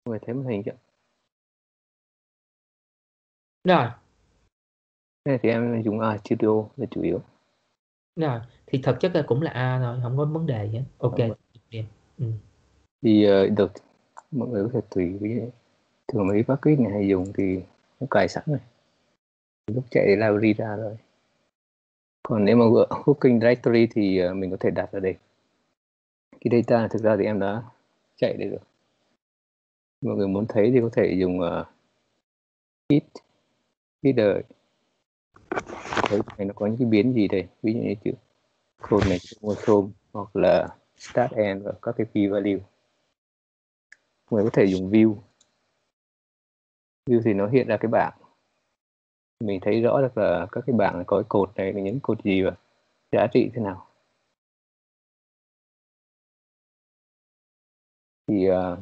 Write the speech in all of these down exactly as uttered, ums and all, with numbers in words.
Mọi người thấy màn hình chưa? Rồi. Cái này thì em dùng A Studio là chủ yếu. Rồi, thì thực chất là cũng là A thôi, không có vấn đề gì hết. Ok. Ừ. Thì uh, được, mọi người có thể tùy với thường mấy package này hay dùng thì nó cài sẵn rồi, lúc chạy library ra rồi. Còn nếu mà hooking directory thì uh, mình có thể đặt ở đây. Cái data thực ra thì em đã chạy đây rồi. Mọi người muốn thấy thì có thể dùng uh, hit header. Thấy này nó có những cái biến gì đây, ví dụ như chữ code này chromosome hoặc là start end và các cái key value. Mọi người có thể dùng view. View thì nó hiện ra cái bảng, mình thấy rõ được là các cái bảng này có cái code này là những code gì và giá trị thế nào. Thì uh,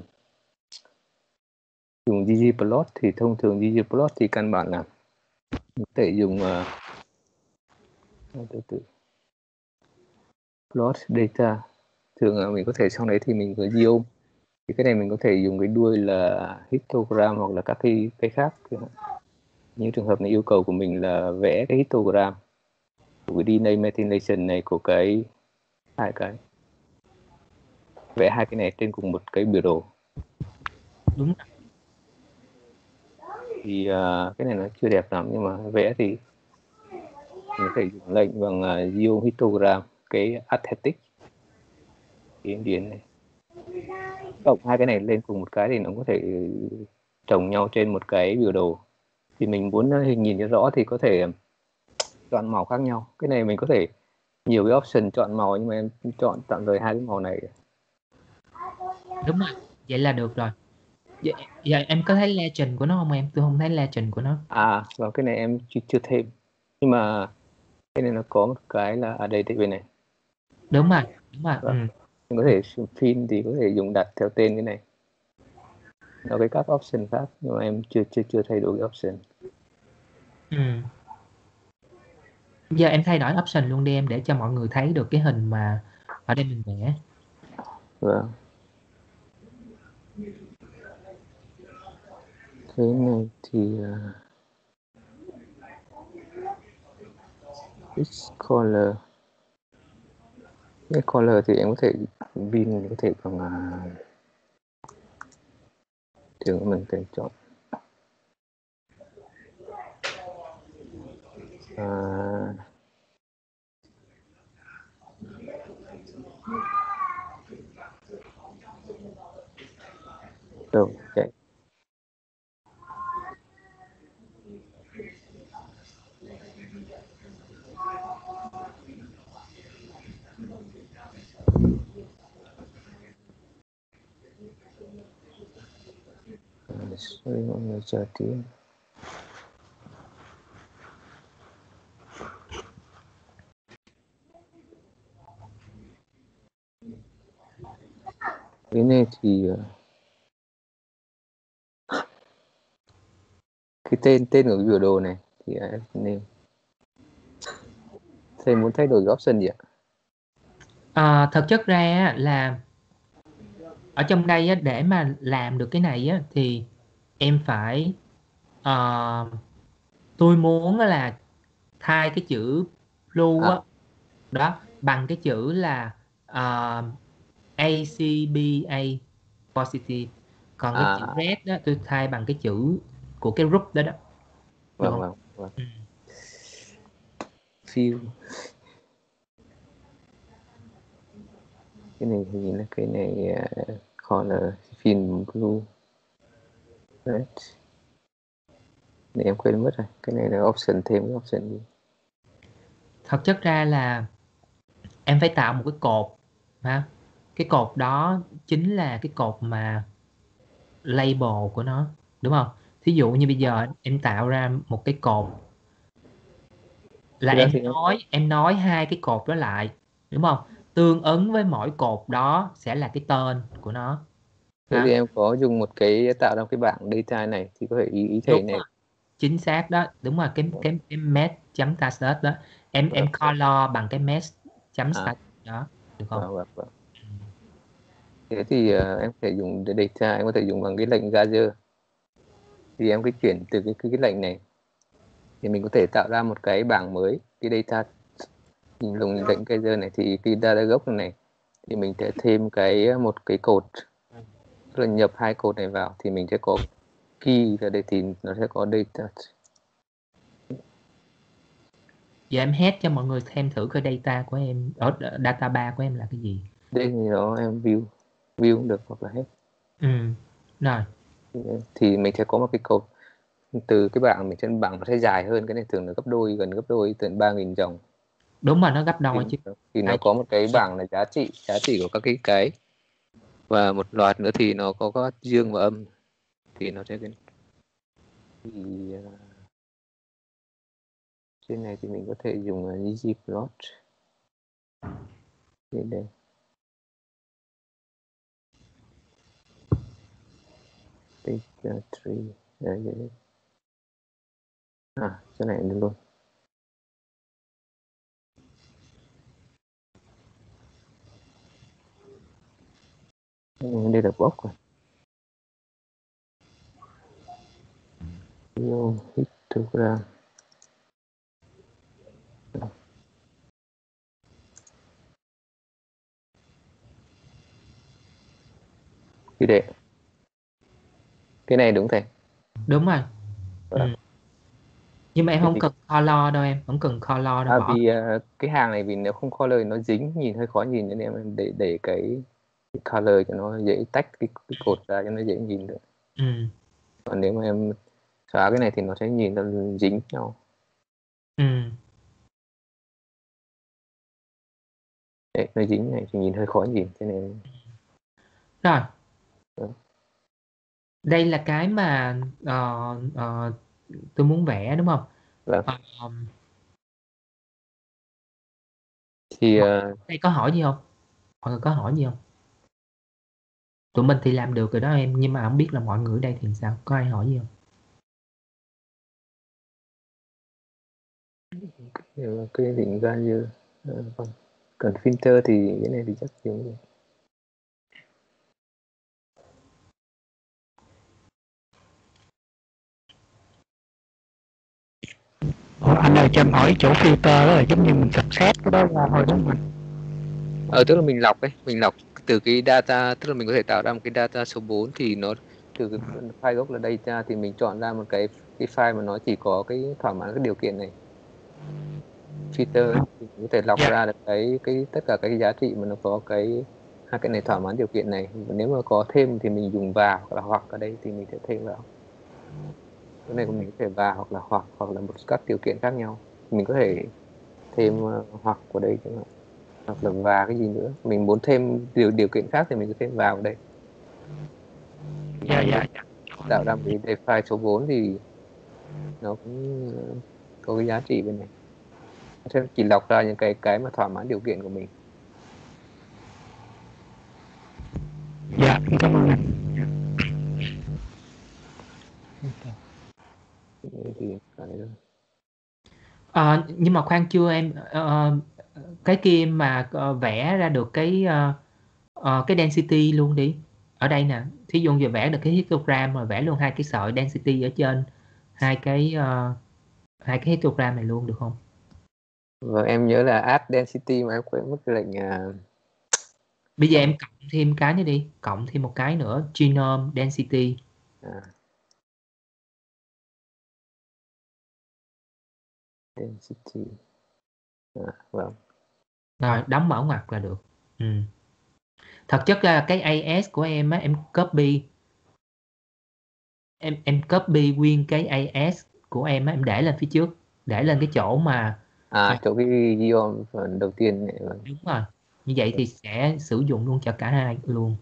dùng ggplot thì thông thường ggplot thì căn bản là mình có thể dùng uh, từ từ plot data, thường là mình có thể trong đấy thì mình có geom, thì cái này mình có thể dùng cái đuôi là histogram hoặc là các cái cái khác. Như trường hợp này yêu cầu của mình là vẽ cái histogram của cái D N A methylation này, của cái hai cái, vẽ hai cái này trên cùng một cái biểu đồ. Đúng. Thì uh, cái này nó chưa đẹp lắm, nhưng mà vẽ thì mình có thể dùng lệnh bằng uh, geom histogram, cái aesthetic, cái điển này, cộng hai cái này lên cùng một cái thì nó có thể chồng nhau trên một cái biểu đồ. Thì mình muốn hình nhìn cho rõ thì có thể chọn màu khác nhau. Cái này mình có thể nhiều cái option chọn màu, nhưng mà em chọn tạm thời hai cái màu này. Đúng rồi, vậy là được rồi. Vậy, vậy em có thấy legend của nó không em? Tôi không thấy legend của nó. À, và cái này em chưa, chưa thêm, nhưng mà cái này nó có một cái là ở đây tại bên này. Đúng rồi, đúng rồi. Vâng. Ừ. Mình có thể pin thì có thể dùng đặt theo tên cái này. Nó cái các option khác, nhưng mà em chưa chưa chưa thay đổi cái option. Ừ. Giờ em thay đổi option luôn đi em, để cho mọi người thấy được cái hình mà ở đây mình vẽ. Vâng. Cái này thì uh, It's color. Cái color thì em có thể pin có thể bằng uh, thường mình có thể chọn uh, đâu chạy sorry mọi người chờ tí. Cái này thì uh, cái tên tên của cái biểu đồ này thì em name. Thầy muốn thay đổi cái option gì ạ? À, thực chất ra là ở trong đây á, để mà làm được cái này á, thì em phải uh, tôi muốn là thay cái chữ blue À, á, đó bằng cái chữ là uh, a xê bê a positive, còn cái chữ à, red đó tôi thay bằng cái chữ của cái group đó đó, được vâng không? vâng vâng. Ừ. Fill. Cái này thì là cái này uh, color fill blue red. Này em quên mất rồi, cái này là option, thêm cái option gì? Thật chất ra là em phải tạo một cái cột ha. Cái cột đó chính là cái cột mà label của nó, đúng không? Thí dụ như bây giờ em tạo ra một cái cột là Thực ra em thì em có, nói em nói hai cái cột đó lại, đúng không? Tương ứng với mỗi cột đó sẽ là cái tên của nó thế thì ha. em có dùng một cái tạo ra cái bảng data này thì có thể ý ý thầy Đúng này. rồi, chính xác đó, đúng rồi, cái cái cái mesh chấm status đó, em em Vâng. color bằng cái mesh chấm À, status đó, được không? vâng vâng vâng. Thế thì uh, em có thể dùng để data, em có thể dùng bằng cái lệnh gather. Thì em cứ chuyển từ cái, cái cái lệnh này thì mình có thể tạo ra một cái bảng mới, cái data. Mình dùng lệnh gather này thì cái data gốc này thì mình sẽ thêm cái một cái code, tức là nhập hai code này vào thì mình sẽ có key ở đây thì nó sẽ có data. Giờ em head cho mọi người thêm thử cái data của em, ở data bar của em là cái gì. Đây thì nó em view view cũng được hoặc là hết. Ừ, rồi. Thì mình sẽ có một cái code từ cái bảng mình, trên bảng nó sẽ dài hơn, cái này thường là gấp đôi, gần gấp đôi, từ ba nghìn dòng. Đúng rồi, nó gấp đôi thì, chứ. thì nó có một cái bảng là giá trị giá trị của các cái cái và một loạt nữa thì nó có có dương và âm, thì nó sẽ cái thì uh, trên này thì mình có thể dùng uh, ggplot đây đây. Data tree đây, đây, đây. À chỗ này được luôn. Đây là box rồi. Video histogram. Thì để cái này đúng thầy. Đúng rồi. Ừ. Nhưng mà em không cần color đâu, em không cần color đâu. À, bỏ vì uh, cái hàng này vì nếu không color nó dính, nhìn hơi khó nhìn, nên em để để cái, cái color cho nó dễ tách cái, cái cột ra cho nó dễ nhìn được. Ừ. Còn nếu mà em xóa cái này thì nó sẽ nhìn nó dính nhau. Ừ. Đấy, nó dính này thì nhìn hơi khó nhìn, thế nên Rồi. ừ. Đây là cái mà uh, uh, tôi muốn vẽ đúng không? Vâng. Uh, Thì uh, đây có hỏi gì không? Mọi người có hỏi gì không? Tụi mình thì làm được rồi đó em, nhưng mà không biết là mọi người ở đây thì sao? Có ai hỏi gì không? cái định ra như uh, vâng. Còn filter thì cái này thì chắc dùng được. Ủa, anh ơi cho em hỏi chỗ filter đó là giống như mình sắp set cái đó ra thôi đúng không anh? Ờ, tức là mình lọc ấy, mình lọc từ cái data, tức là mình có thể tạo ra một cái data số bốn thì nó từ cái file gốc là data thì mình chọn ra một cái cái file mà nó chỉ có cái thỏa mãn cái điều kiện này. Filter ấy, thì mình có thể lọc Dạ. ra được cái cái tất cả cái giá trị mà nó có cái hai cái này thỏa mãn điều kiện này. Nếu mà có thêm thì mình dùng vào, hoặc là hoặc ở đây thì mình sẽ thêm vào. Cái này của mình có thể vào hoặc là hoặc hoặc là một các điều kiện khác nhau. Mình có thể thêm uh, hoặc của đây chẳng hạn, hoặc là và cái gì nữa, mình muốn thêm điều điều kiện khác thì mình có thêm vào đây. Dạ dạ dạ. Tạo ra một cái file số bốn thì nó cũng uh, có cái giá trị bên này, nó sẽ chỉ lọc ra những cái cái mà thỏa mãn điều kiện của mình. Dạ, cảm ơn anh. Thì cái đó. À, nhưng mà khoan chưa em, uh, cái kia mà uh, vẽ ra được cái uh, uh, cái density luôn đi. Ở đây nè, thí dụ giờ vẽ được cái histogram mà vẽ luôn hai cái sợi density ở trên hai cái uh, hai cái histogram này luôn được không? Và em nhớ là add density mà em quên mất cái lệnh uh... Bây giờ em cộng thêm cái nữa đi, cộng thêm một cái nữa, genome density. à. Density à, vâng. Rồi đóng mở ngoặc là được. Ừ. Thật chất là cái a ét của em á, em copy em em copy nguyên cái a ét của em á, em để lên phía trước, để lên cái chỗ mà À à, chỗ cái geom phần đầu tiên này. Vâng. đúng rồi, như vậy thì sẽ sử dụng luôn cho cả hai luôn.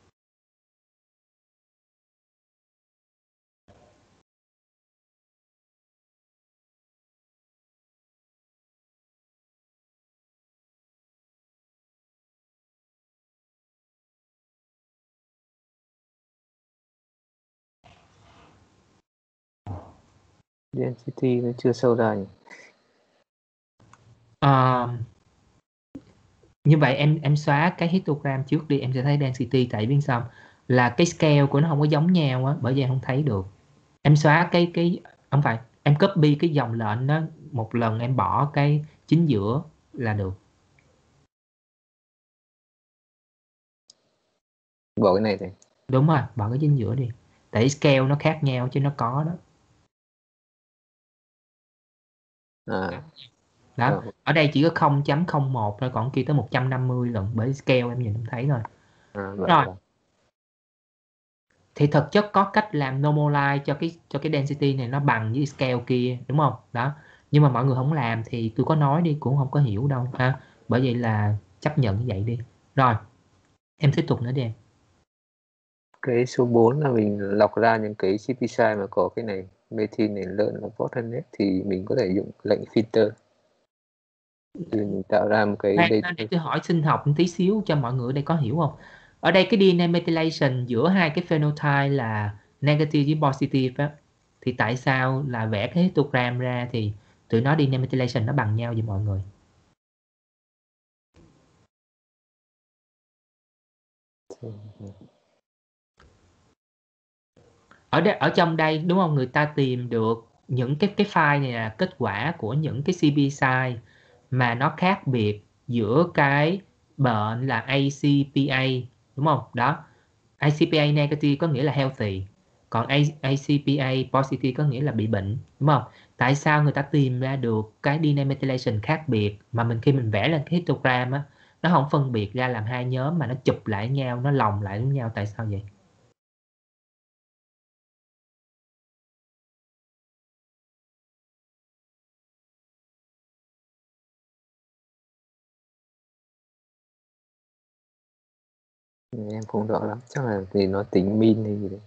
Density nó chưa sâu ra nhỉ? À, Như vậy em em xóa cái histogram trước đi, em sẽ thấy density. Tại biết sao là cái scale của nó không có giống nhau á, bởi vì em không thấy được. Em xóa cái cái không phải, em copy cái dòng lệnh đó một lần, em bỏ cái chính giữa là được. Bỏ cái này thì Đúng rồi, bỏ cái chính giữa đi. Tại scale nó khác nhau chứ nó có đó. à Đó, rồi. ở đây chỉ có không chấm không một thôi, còn kia tới một trăm năm mươi lần, bởi scale em nhìn không thấy rồi. À, vậy Rồi, rồi. thì thực chất có cách làm normalize cho cái cho cái density này nó bằng với scale kia, đúng không? Đó, nhưng mà mọi người không làm thì tôi có nói đi cũng không có hiểu đâu ha. Bởi vậy là chấp nhận như vậy đi. Rồi, em tiếp tục nữa đi em. Cái số bốn là mình lọc ra những cái xê pê size mà có cái này methyl này lớn là bottleneck thì mình có thể dùng lệnh filter thì mình tạo ra một cái Khoan, data. để tôi hỏi sinh học một tí xíu cho mọi người ở đây có hiểu không? Ở đây cái đê en a methylation giữa hai cái phenotype là negative với positive á, thì tại sao là vẽ cái histogram ra thì tụi nó đê en a methylation nó bằng nhau vậy mọi người? Ở đây, ở trong đây đúng không, người ta tìm được những cái cái file này là kết quả của những cái xê pê size mà nó khác biệt giữa cái bệnh là a xê pê a, đúng không? Đó, a xê pê a negative có nghĩa là healthy, còn a xê pê a positive có nghĩa là bị bệnh, đúng không? Tại sao người ta tìm ra được cái đê en a methylation khác biệt mà mình khi mình vẽ lên cái histogram á, nó không phân biệt ra làm hai nhóm mà nó chụp lại nhau, nó lồng lại với nhau, tại sao vậy? Em không rõ lắm, chắc là vì nó tính min hay gì đấy.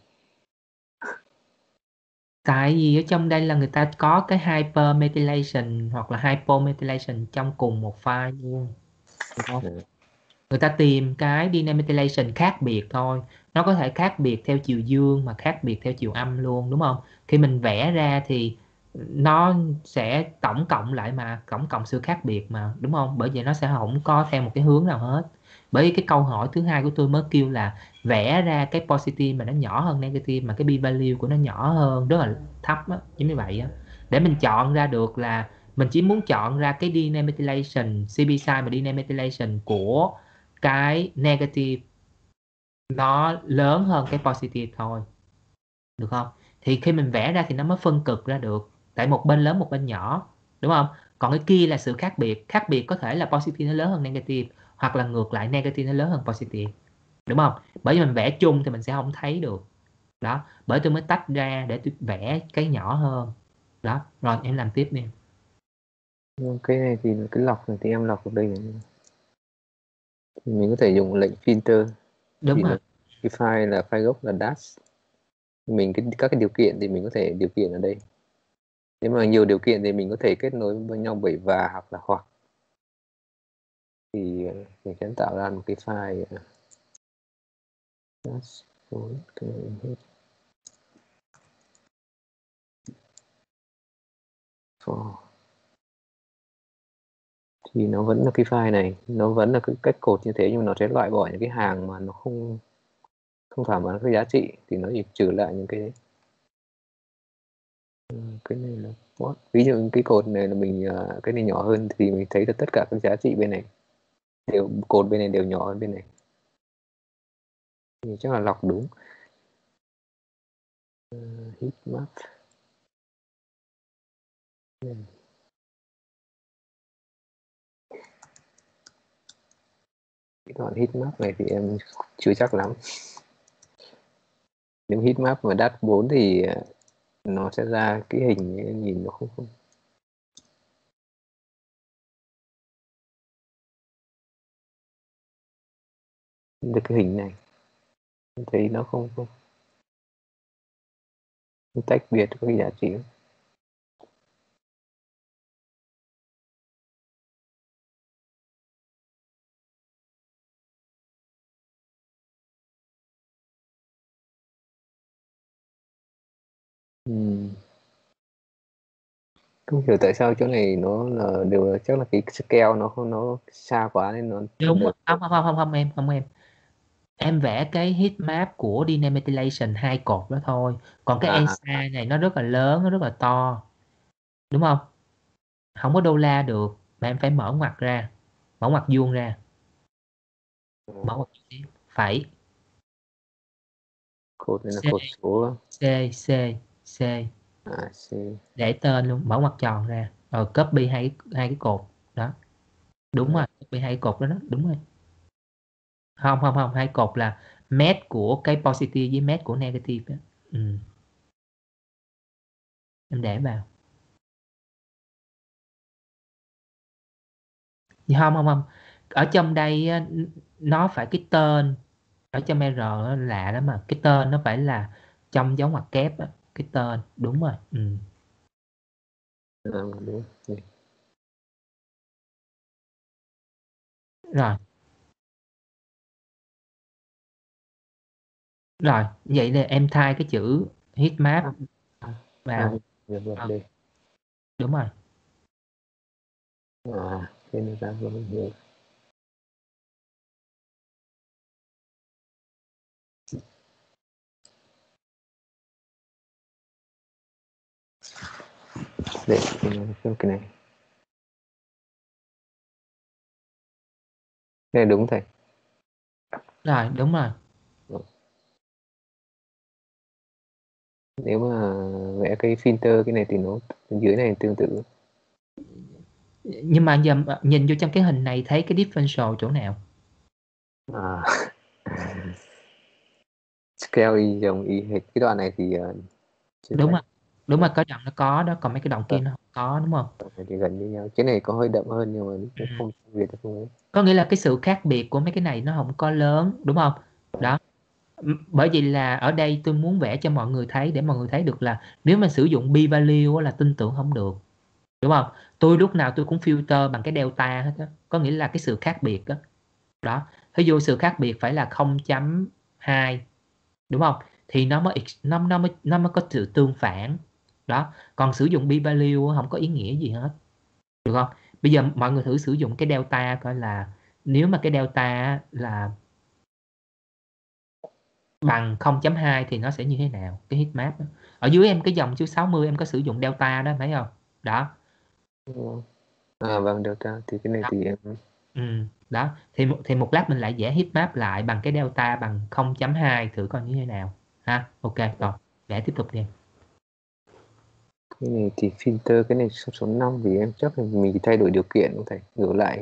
Tại vì ở trong đây là người ta có cái hypermethylation hoặc là hypomethylation trong cùng một file luôn, được không? Ừ. Người ta tìm cái đê en a methylation khác biệt thôi. Nó có thể khác biệt theo chiều dương mà khác biệt theo chiều âm luôn, đúng không? Khi mình vẽ ra thì nó sẽ tổng cộng lại mà, tổng cộng sự khác biệt mà, đúng không? Bởi vậy nó sẽ không có theo một cái hướng nào hết. Bởi vì cái câu hỏi thứ hai của tôi mới kêu là vẽ ra cái positive mà nó nhỏ hơn negative, mà cái p value của nó nhỏ hơn, rất là thấp á, giống như vậy á. Để mình chọn ra được là mình chỉ muốn chọn ra cái đê en a methylation, xê pê size mà đê en a methylation của cái negative nó lớn hơn cái positive thôi, được không? Thì khi mình vẽ ra thì nó mới phân cực ra được, tại một bên lớn một bên nhỏ, đúng không? Còn cái kia là sự khác biệt, khác biệt có thể là positive nó lớn hơn negative, hoặc là ngược lại negative nó lớn hơn positive, đúng không? Bởi vì mình vẽ chung thì mình sẽ không thấy được. Đó, bởi tôi mới tách ra để tôi vẽ cái nhỏ hơn. Đó, rồi em làm tiếp đi. Cái này thì cái lọc này thì em lọc ở đây này. Thì mình có thể dùng lệnh filter Đúng thì rồi. nó cái file là file gốc là dash, mình cái các cái điều kiện thì mình có thể điều kiện ở đây. Nếu mà nhiều điều kiện thì mình có thể kết nối với nhau bởi và hoặc là hoặc, thì mình sẽ tạo ra một cái file dash for, thì nó vẫn là cái file này, nó vẫn là cái cách cột như thế, nhưng mà nó sẽ loại bỏ những cái hàng mà nó không không thỏa mãn cái giá trị, thì nó chỉ trừ lại những cái đấy. Cái này là what? Ví dụ cái cột này là mình cái này nhỏ hơn thì mình thấy được tất cả các giá trị bên này đều, cột bên này đều nhỏ hơn bên này, thì chắc là lọc đúng. Uh, heat map. Hmm. Cái đoạn heat map này thì em chưa chắc lắm. Nếu heat map mà dash bốn thì nó sẽ ra cái hình nhìn nó không không được cái hình này, thấy nó không không, không tách biệt các cái giá trị. Hmm. Không hiểu tại sao chỗ này nó là đều là chắc là cái scale nó không nó xa quá nên nó Đúng được. không không không không không em không em em vẽ cái heat map của demethylation hai cột đó thôi, còn cái À, e ét a này nó rất là lớn, nó rất là to, đúng không? Không có đô la được mà em phải mở ngoặc ra, mở ngoặc vuông ra, mở ngoặc vuông phải cột này là C cột số C C C à, C. để tên luôn, mở ngoặc tròn ra rồi copy hai hai cái cột đó, đúng rồi, copy hai cái cột đó đó, đúng rồi. Không không không hai cột là match của cái positive với match của negative đó. Ừ. Em để vào. Không không không ở trong đây á, nó phải cái tên ở trong R nó lạ lắm mà, cái tên nó phải là trong dấu ngoặc kép á, cái tên đúng rồi. Ừ. À, đúng. Rồi rồi vậy là em thay cái chữ heat map À, à, vào. được rồi, Ờ, đây. đúng rồi. À, cái này ra rồi, mình hiểu. Để xem cái này. Cái này đúng thầy. Rồi đúng rồi. Nếu mà vẽ cái filter cái này thì nó dưới này tương tự. Nhưng mà giờ nhìn vô trong cái hình này thấy cái differential chỗ nào? À, scale y giống y hệt cái đoạn này thì uh, chưa Đúng thấy. rồi, đúng rồi, có đoạn nó có đó, còn mấy cái đoạn kia Vâng, nó không có, đúng không? đoạn này thì gần như nhau. Cái này có hơi đậm hơn nhưng mà Ừ. cũng không biệt được không ấy. Có nghĩa là cái sự khác biệt của mấy cái này nó không có lớn, đúng không? Đó. M- bởi vì là ở đây tôi muốn vẽ cho mọi người thấy, để mọi người thấy được là nếu mà sử dụng p value á là tin tưởng không được, đúng không? Tôi lúc nào tôi cũng filter bằng cái delta hết á, có nghĩa là cái sự khác biệt đó. Đó, ví dụ sự khác biệt phải là không chấm hai, đúng không? Thì nó mới ex- nó nó mới nó mới có sự tương phản. Đó, còn sử dụng p value không có ý nghĩa gì hết, được không? Bây giờ mọi người thử sử dụng cái delta coi là nếu mà cái delta là bằng không chấm hai thì nó sẽ như thế nào, cái heat map đó. Ở dưới em cái dòng số sáu mươi em có sử dụng delta đó thấy không? Đó. À vâng, delta thì cái này Đó. thì em Ừ. Đó thì một- thì một lát mình lại vẽ heat map lại bằng cái delta bằng không chấm hai thử coi như thế nào ha. Ok rồi, vẽ tiếp tục đi. cái này thì filter cái này số số năm vì em chắc là mình chỉ thay đổi điều kiện không thầy, ngược lại.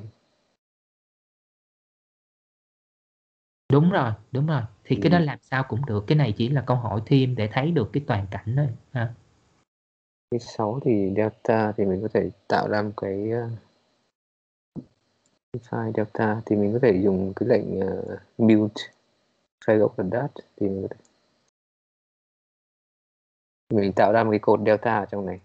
Đúng rồi, đúng rồi, thì cái đó Thì làm sao cũng được, cái này chỉ là câu hỏi thêm để thấy được cái toàn cảnh thôi ha. cái sáu thì delta thì mình có thể tạo ra một cái uh, file delta thì mình có thể dùng cái lệnh uh, mute file gốc là dat thì mình có thể mình tạo ra một cái cột delta ở trong này.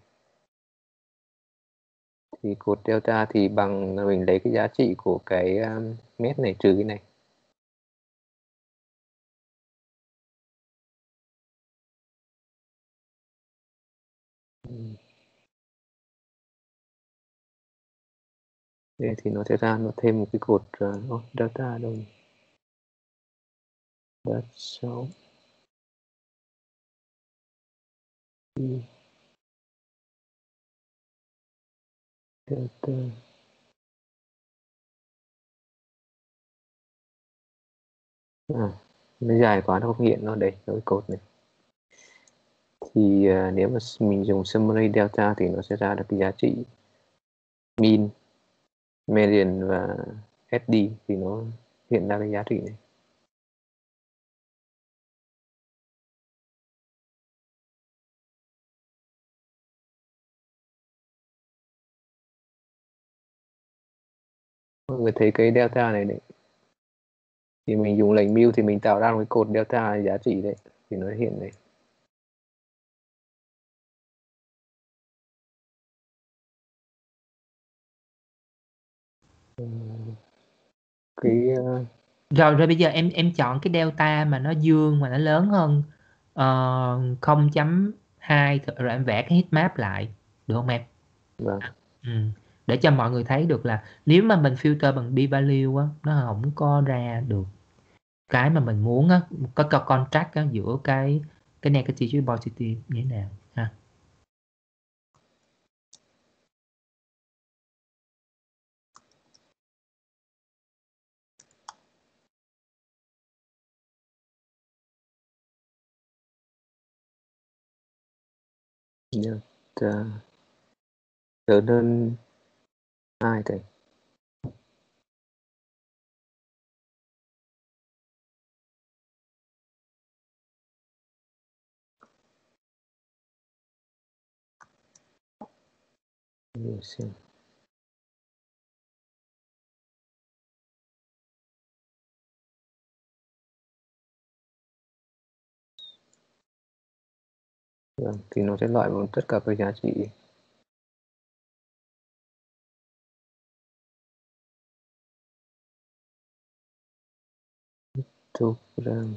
Thì cột delta thì bằng là mình lấy cái giá trị của cái um, mét này trừ cái này. Đây thì nó sẽ ra nó thêm một cái cột uh, oh, delta đâu nhỉ? Dat sáu delta. À, nó dài quá nó không hiện nó đây cái cột này. Thì uh, nếu mà mình dùng summary delta thì nó sẽ ra được cái giá trị mean, median và ét đê thì nó hiện ra cái giá trị này. Mọi người thấy cái delta này đấy thì mình dùng lệnh mute thì mình tạo ra một cái cột delta giá trị đấy thì nó hiện này. Cái uh, Rồi rồi bây giờ em em chọn cái delta mà nó dương mà nó lớn hơn uh, không chấm hai rồi em vẽ cái heat map lại được không em? Vâng. Ừ. Để cho mọi người thấy được là nếu mà mình filter bằng p-value á, nó không có ra được cái mà mình muốn á, có có contrast á, giữa cái cái negative với positive như thế nào ha. Delta lớn hơn hai thầy. Để xem. Vâng, thì nó sẽ loại vào tất cả các giá trị. Histogram.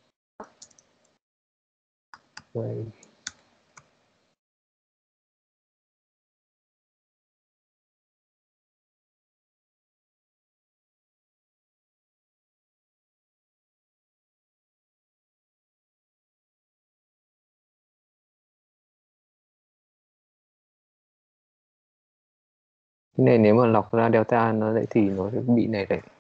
Vậy. Cái này nếu mà lọc ra delta nó lại thì nó sẽ bị này đấy.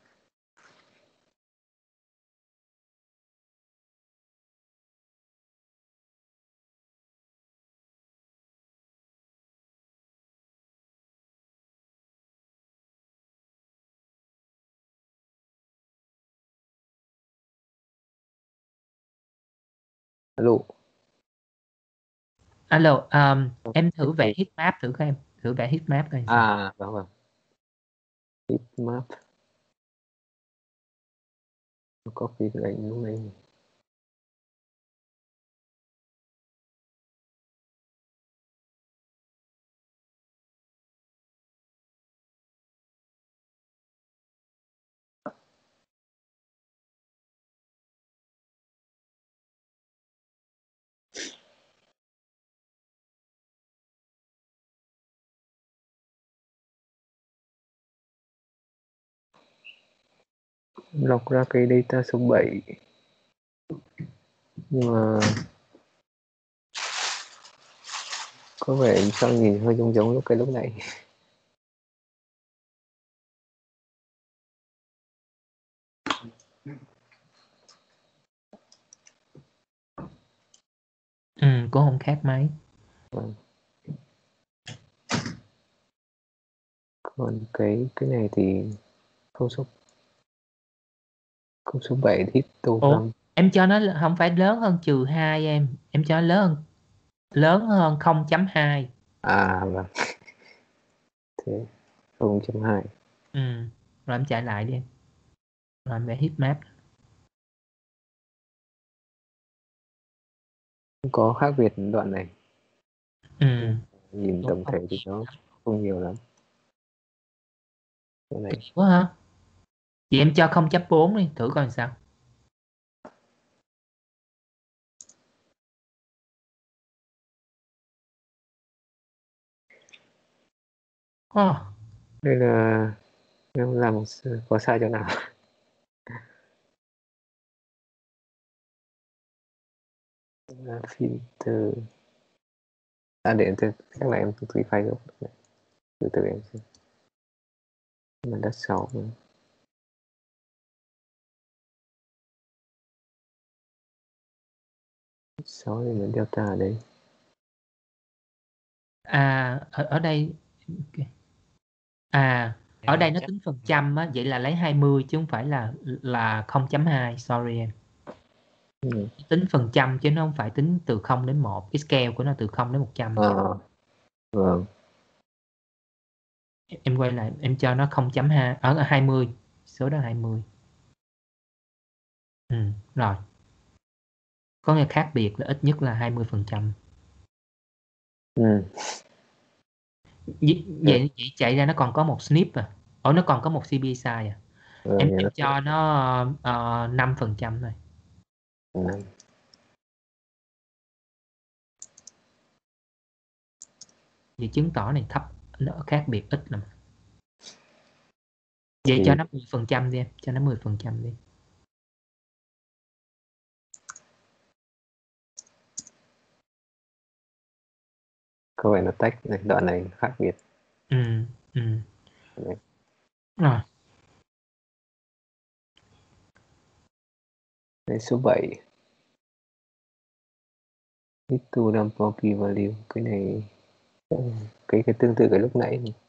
Alo. Alo, um, em thử vẽ heat map thử các em, thử vẽ heat map coi sao. À, vâng vâng. Heat map. Copy cái ảnh lúc này. Lọc ra cái data số bảy. Nhưng mà có vẻ sao nhìn hơi giống giống lúc cái lúc này. Ừ, cũng không khác mấy. Vâng. Còn cái cái này thì không số không số bảy histogram. Em cho nó không phải lớn hơn trừ hai em, em cho nó lớn hơn lớn hơn không chấm hai. À vâng. Thế không chấm hai. Ừ, rồi em chạy lại đi em. Rồi em vẽ heat map. Có khác biệt đoạn này. Ừ. Nhìn tổng thể thì nó không nhiều lắm. Cái này. Quá hả? Vậy em cho không chấm bốn đi, thử coi sao. Oh. Đây là em làm có sai chỗ nào? Filter. À để em từ chắc là em từ từ file rồi. Từ từ em xem. Mà đất sáu nữa. sáu thì mình delta ở đây. À ở, ở đây à ở đây nó tính phần trăm á, vậy là lấy hai mươi chứ không phải là là không chấm hai, sorry em. Ừ. Tính phần trăm chứ nó không phải tính từ không đến một, cái scale của nó từ không đến một trăm. À, vâng. Em quay lại em cho nó không chấm hai ở hai mươi, số đó hai mươi. Ừ, rồi. Có nghe khác biệt là ít nhất là hai mươi phần trăm. Ừ. Vậy, vậy chạy ra nó còn có một snip à. Ủa nó còn có một xê pê size à. Vâng, Em, nó... em cho nó uh, năm phần trăm thôi. Vậy chứng tỏ này thấp, nó khác biệt ít lắm. Vậy thì cho nó mười phần trăm đi em, cho nó mười phần trăm đi. có vẻ nó tách này, đoạn này khác biệt. Ừ, ừ. Đấy. Rồi. Đây, số bảy. Histogram p-value, cái này cái cái tương tự cái lúc nãy này.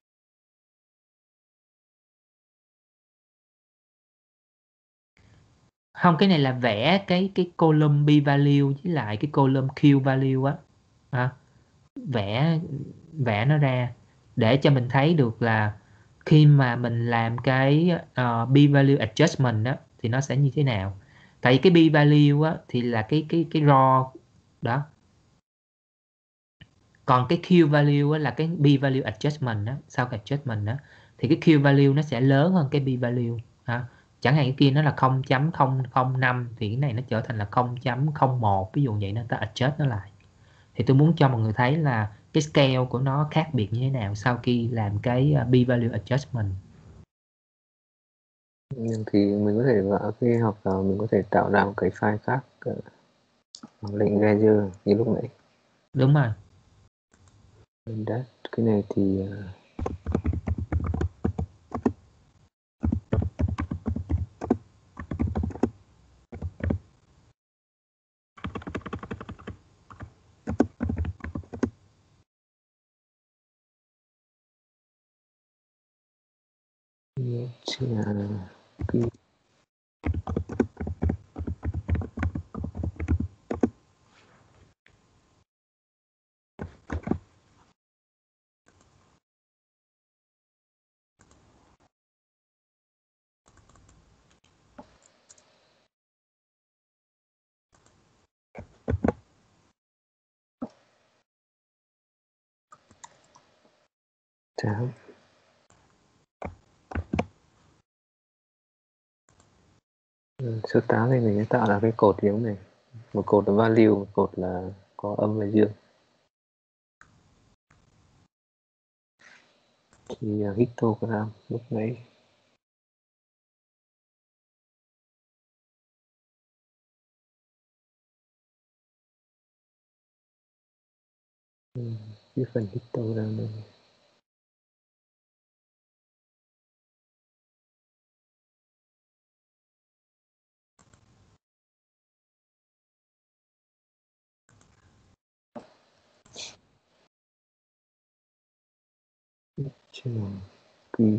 Không, cái này là vẽ cái cái column p-value với lại cái column q-value á. À, vẽ vẽ nó ra để cho mình thấy được là khi mà mình làm cái uh, p-value adjustment đó thì nó sẽ như thế nào. Tại vì cái p-value á thì là cái cái cái raw đó. Còn cái q-value á là cái p-value adjustment đó, sau cái adjustment đó thì cái q-value nó sẽ lớn hơn cái p-value. À, chẳng hạn cái kia nó là không chấm không không năm thì cái này nó trở thành là không chấm không một, ví dụ vậy, nó ta adjust nó lại. Thì tôi muốn cho mọi người thấy là cái scale của nó khác biệt như thế nào sau khi làm cái p-value adjustment. Nhưng thì mình có thể vào khi học vào mình có thể tạo ra một cái file khác bằng lệnh gather như lúc nãy. Đúng rồi. That, cái này thì uh, cái tám. Số tám này mình sẽ tạo ra cái cột giống này, một cột là value, một cột là có âm và dương. Thì uh, histogram lúc nãy ừ, cái phần histogram này. Chừng Q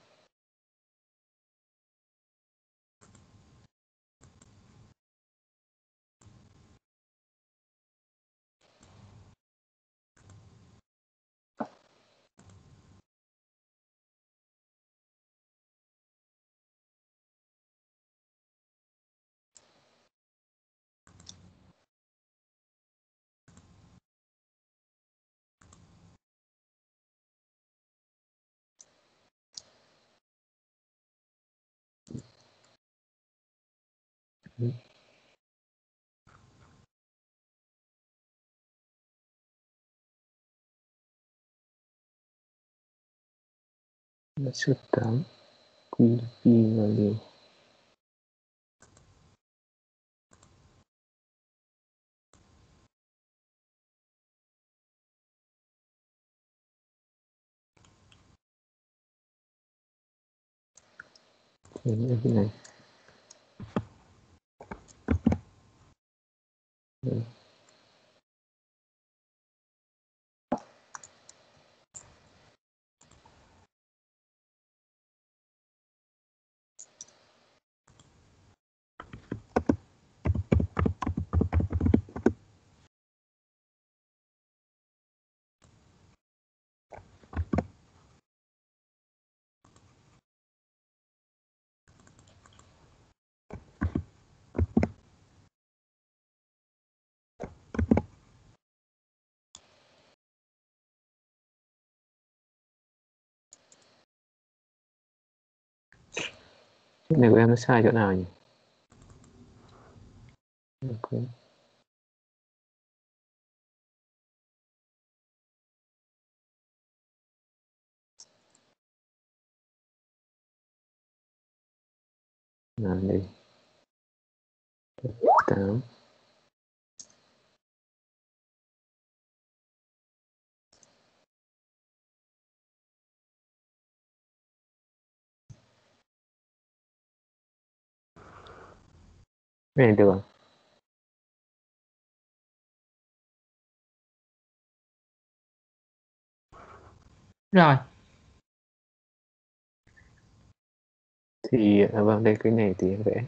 ừ. Là số tám Q P value. Thế cái này ừ. Cái này của em nó sai chỗ nào nhỉ? Okay. Là đây tám. Cái này được. Rồi. Thì à, vâng, đây cái này thì em vẽ.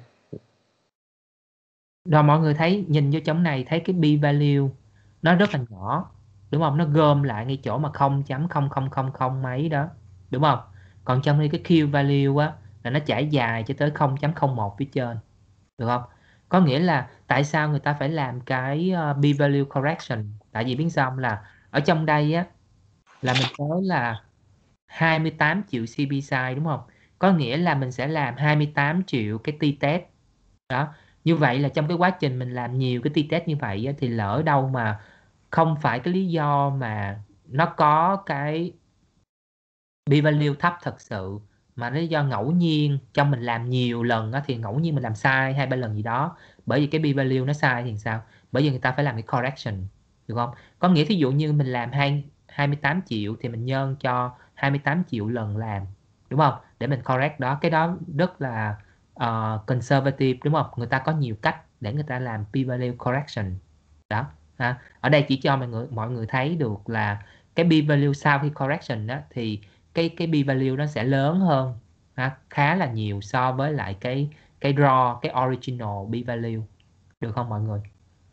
Rồi mọi người thấy nhìn vô trong này thấy cái p-value nó rất là nhỏ, đúng không? Nó gom lại ngay chỗ mà không chấm không không không không mấy đó, đúng không? Còn trong đây cái Q-value á là nó trải dài cho tới không chấm không một phía trên, được không? Có nghĩa là tại sao người ta phải làm cái uh, p-value correction? Tại vì biết sao không? Là ở trong đây á là mình nói là hai mươi tám triệu xê pê size, đúng không? Có nghĩa là mình sẽ làm hai mươi tám triệu cái t-test đó. Như vậy là trong cái quá trình mình làm nhiều cái t-test như vậy á, thì lỡ đâu mà không phải cái lý do mà nó có cái p-value thấp thật sự, mà nó do ngẫu nhiên trong mình làm nhiều lần á, thì ngẫu nhiên mình làm sai hai ba lần gì đó, bởi vì cái p-value nó sai thì sao? Bởi vì người ta phải làm cái correction, được không? Có nghĩa thí dụ như mình làm hai hai mươi tám triệu thì mình nhân cho hai mươi tám triệu lần làm, đúng không? Để mình correct đó. Cái đó rất là uh, conservative, đúng không? Người ta có nhiều cách để người ta làm p-value correction đó ha. Ở đây chỉ cho mọi người mọi người thấy được là cái p-value sau khi correction đó thì cái cái p-value nó sẽ lớn hơn ha, khá là nhiều so với lại cái cái raw, cái original p-value, được không mọi người?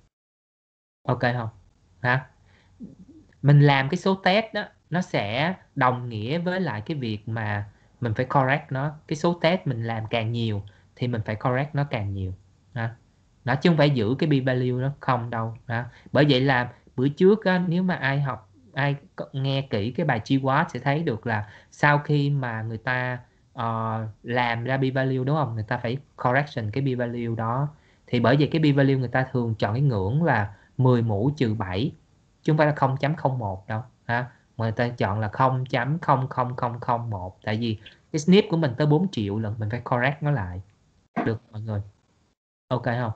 Ok không ha? Mình làm cái số test đó nó sẽ đồng nghĩa với lại cái việc mà mình phải correct nó. Cái số test mình làm càng nhiều thì mình phải correct nó càng nhiều ha. Đó, chứ không phải giữ cái p-value nó không đâu ha. Bởi vậy là bữa trước á, nếu mà ai học ai nghe kỹ cái bài G-W A T sẽ thấy được là sau khi mà người ta uh, làm ra p-value, đúng không? Người ta phải correction cái p-value đó. Thì bởi vậy cái p-value người ta thường chọn cái ngưỡng là mười mũ trừ bảy, chứ không phải là không chấm không một đâu ha. Mà người ta chọn là không chấm không không không không một, tại vì cái snip của mình tới bốn triệu lần, mình phải correct nó lại, được mọi người? Ok không?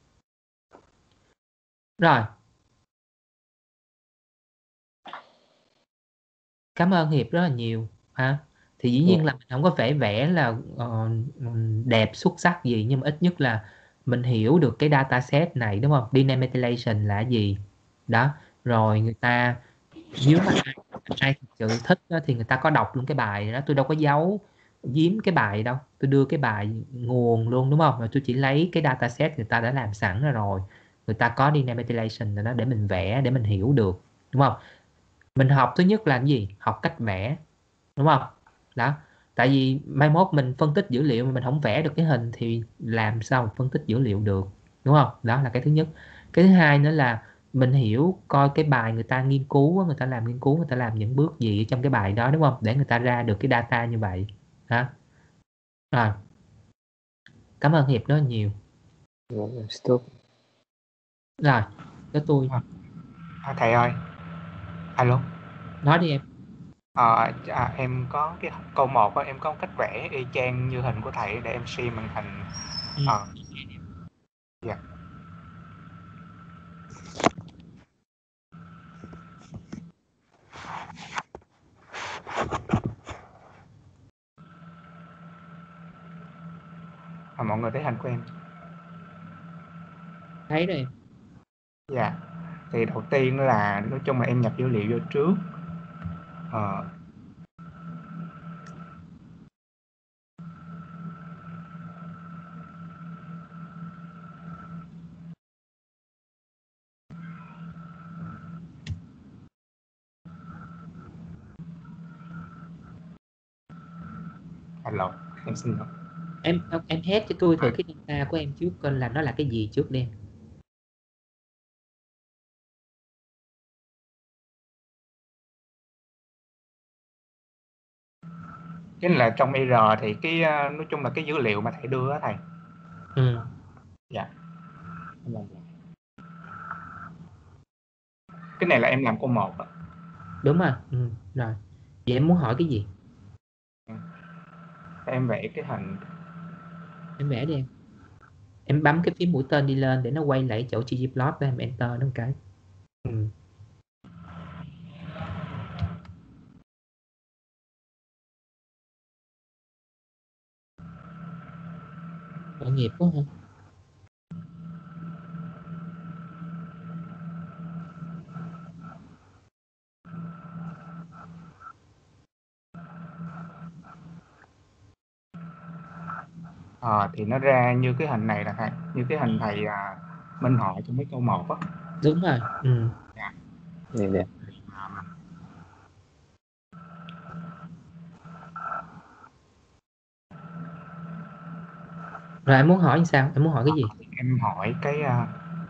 Rồi, cảm ơn Hiệp rất là nhiều ha. Thì dĩ nhiên là mình không có phải vẽ là uh, đẹp xuất sắc gì, nhưng mà ít nhất là mình hiểu được cái dataset này, đúng không? Dynamethylation là gì đó. Rồi người ta, nếu mà ai, ai thực sự thích đó, thì người ta có đọc luôn cái bài đó. Tôi đâu có giấu giếm cái bài đâu, tôi đưa cái bài nguồn luôn, đúng không? Rồi tôi chỉ lấy cái dataset người ta đã làm sẵn ra rồi, người ta có dynamethylation rồi đó, để mình vẽ, để mình hiểu được, đúng không? Mình học thứ nhất là cái gì? Học cách vẽ, đúng không? Đó, tại vì mai mốt mình phân tích dữ liệu mà mình không vẽ được cái hình thì làm sao mà phân tích dữ liệu được, đúng không? Đó là cái thứ nhất. Cái thứ hai nữa là mình hiểu coi cái bài người ta nghiên cứu, người ta làm nghiên cứu, người ta làm những bước gì trong cái bài đó, đúng không? Để người ta ra được cái data như vậy ha. Rồi, cảm ơn Hiệp rất là nhiều. Stop. Rồi, cho tôi. À, thầy ơi, alo. Nói đi em. Ờ, à, em có cái câu một á, em có một cách vẽ y chang như hình của thầy để em share màn hình. Ừ. Ờ, dạ. À, mọi người thấy hình của em. Thấy rồi em. Dạ. Thì đầu tiên là nói chung là em nhập dữ liệu vô trước. Ờ, alo, em xin lỗi. Em em hết cho tôi thử cái data của em trước coi là nó là cái gì trước đi em. Cái này là trong i rờ thì cái ờ, nói chung là cái dữ liệu mà thầy đưa á thầy. Ừ. Dạ. Cái này là em làm câu một á. Đúng rồi. Ừ. Rồi, vậy em muốn hỏi cái gì? Em vẽ cái hình Em vẽ đi em. Em bấm cái phím mũi tên đi lên để nó quay lại chỗ ggplot đó, em enter nó một cái. Ừ. Tội nghiệp quá hả? Ờ, thì nó ra như cái hình này là thầy, như cái hình thầy à, minh họa trong mấy câu một á. Đúng rồi. Ừ. Dạ. Đây nè. À, Rồi em muốn hỏi sao? Em muốn hỏi cái gì? em hỏi cái à,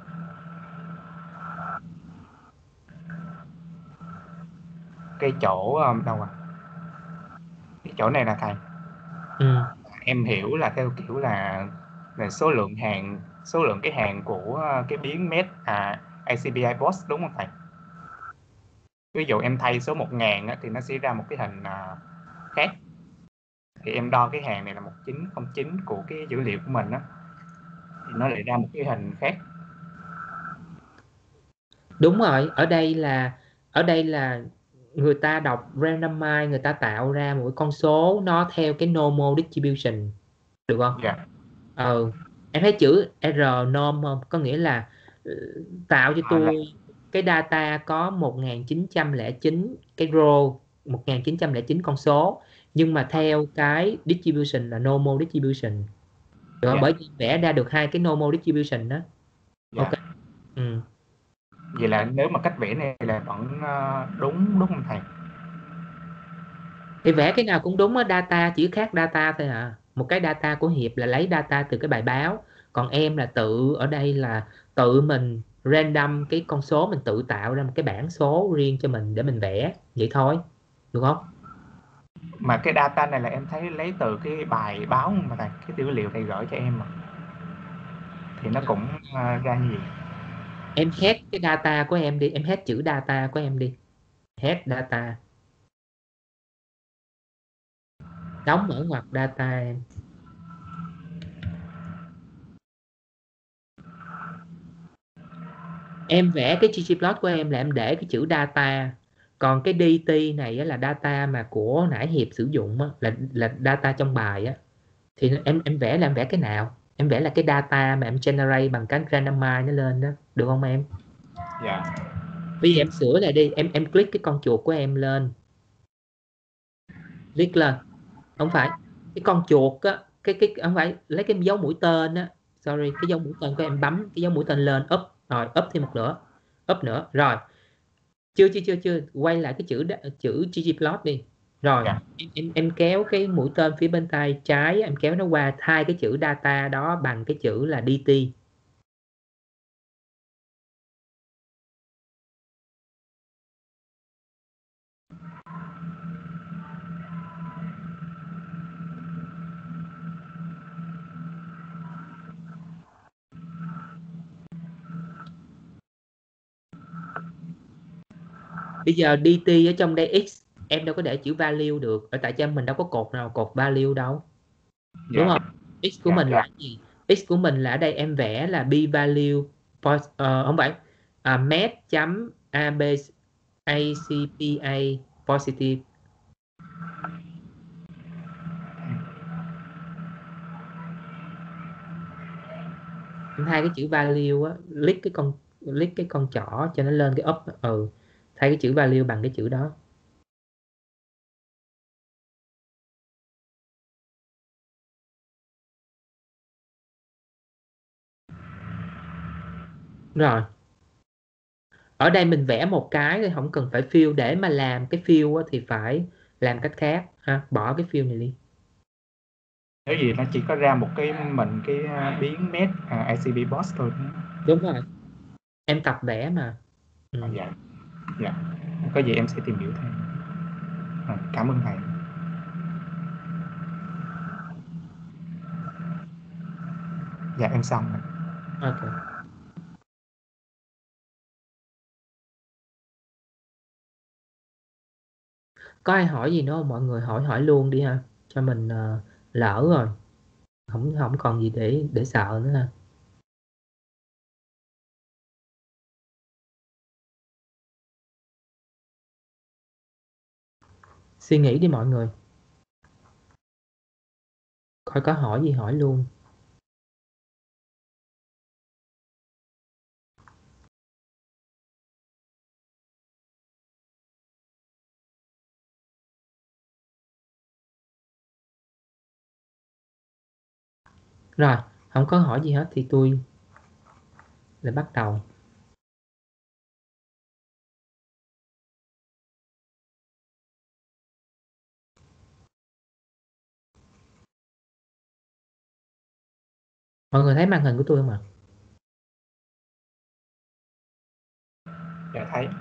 cái chỗ um, đâu à? Cái chỗ này là thầy. Ừ. Em hiểu là theo kiểu là là số lượng hàng, số lượng cái hàng của à, cái biến mét à, a xê pê i box đúng không thầy? Ví dụ em thay số một nghìn á, thì nó sẽ ra một cái hình à, khác. Thì em đo cái hàng này là một chín không chín của cái dữ liệu của mình á, thì nó lại ra một cái hình khác. Đúng rồi, ở đây là ở đây là người ta đọc randomize, người ta tạo ra một cái con số nó theo cái normal distribution, được không? Dạ. Ờ, em thấy chữ R norm không? Có nghĩa là ừ, tạo cho À, là tôi cái data có một nghìn chín trăm lẻ chín cái row, một nghìn chín trăm lẻ chín con số, nhưng mà theo cái distribution là normal distribution. Được không? dạ, Bởi vì vẽ ra được hai cái normal distribution đó. Ok. dạ. Ừ. Vậy là nếu mà cách vẽ này là vẫn ờ, đúng đúng không thầy? Thì vẽ cái nào cũng đúng á, data chỉ khác data thôi à. Một cái data của Hiệp là lấy data từ cái bài báo, còn em là tự ở đây là tự mình random cái con số, mình tự tạo ra một cái bảng số riêng cho mình để mình vẽ vậy thôi, được không? Mà cái data này là em thấy lấy từ cái bài báo mà thầy, cái dữ liệu thầy gửi cho em mà. Thì nó cũng ờ, ra như vậy. Em head cái data của em đi, em head chữ data của em đi, head data, đóng mở ngoặc data em. Em vẽ cái ggplot của em là em để cái chữ data, còn cái đê tê này á, là data mà của nãy Hiệp sử dụng á, là là data trong bài á. Thì em em vẽ là em vẽ cái nào, em vẽ là cái data mà em generate bằng cái randomize nó lên đó, được không em? Dạ. Bây giờ em sửa lại đi, em em click cái con chuột của em lên, click lên, không phải cái con chuột á, cái cái không phải lấy cái dấu mũi tên á, sorry, cái dấu mũi tên của em, bấm cái dấu mũi tên lên, up, rồi up thêm một nữa, up nữa, rồi chưa chưa chưa chưa quay lại cái chữ đa- chữ ggplot đi. Rồi Dạ. em, em em kéo cái mũi tên phía bên tay trái, em kéo nó qua thay cái chữ data đó bằng cái chữ là đê tê. Bây giờ đê tê ở trong đây x em đâu có để chữ value được, ở tại cho mình đâu có cột nào cột value đâu, đúng Dạ. không? X của Dạ. mình là cái gì? X của mình là ở đây em vẽ là b value pos- ờ, không phải, à, math chấm ab acpa positive. Em thay cái chữ value á, click cái con click cái con trỏ cho nó lên cái up, ừ, thay cái chữ value bằng cái chữ đó. Rồi ở đây mình vẽ một cái thì không cần phải fill, để mà làm cái fill á, thì phải làm cách khác ha, bỏ cái fill này đi. Nếu gì nó chỉ có ra một cái mình cái ờ, biến mét à, a xê pê box thôi. Đúng rồi, em tập vẽ mà. Ừ. À, dạ. Dạ. Có gì em sẽ tìm hiểu thêm. À, cảm ơn thầy. Dạ em xong rồi. Ok, có ai hỏi gì nữa không mọi người, hỏi hỏi luôn đi ha, cho mình uh, lỡ rồi không không còn gì để để sợ nữa ha. Suy nghĩ đi mọi người, coi có hỏi gì hỏi luôn. Rồi, không có hỏi gì hết thì tôi lại bắt đầu. Mọi người thấy màn hình của tôi không ạ? Dạ thấy.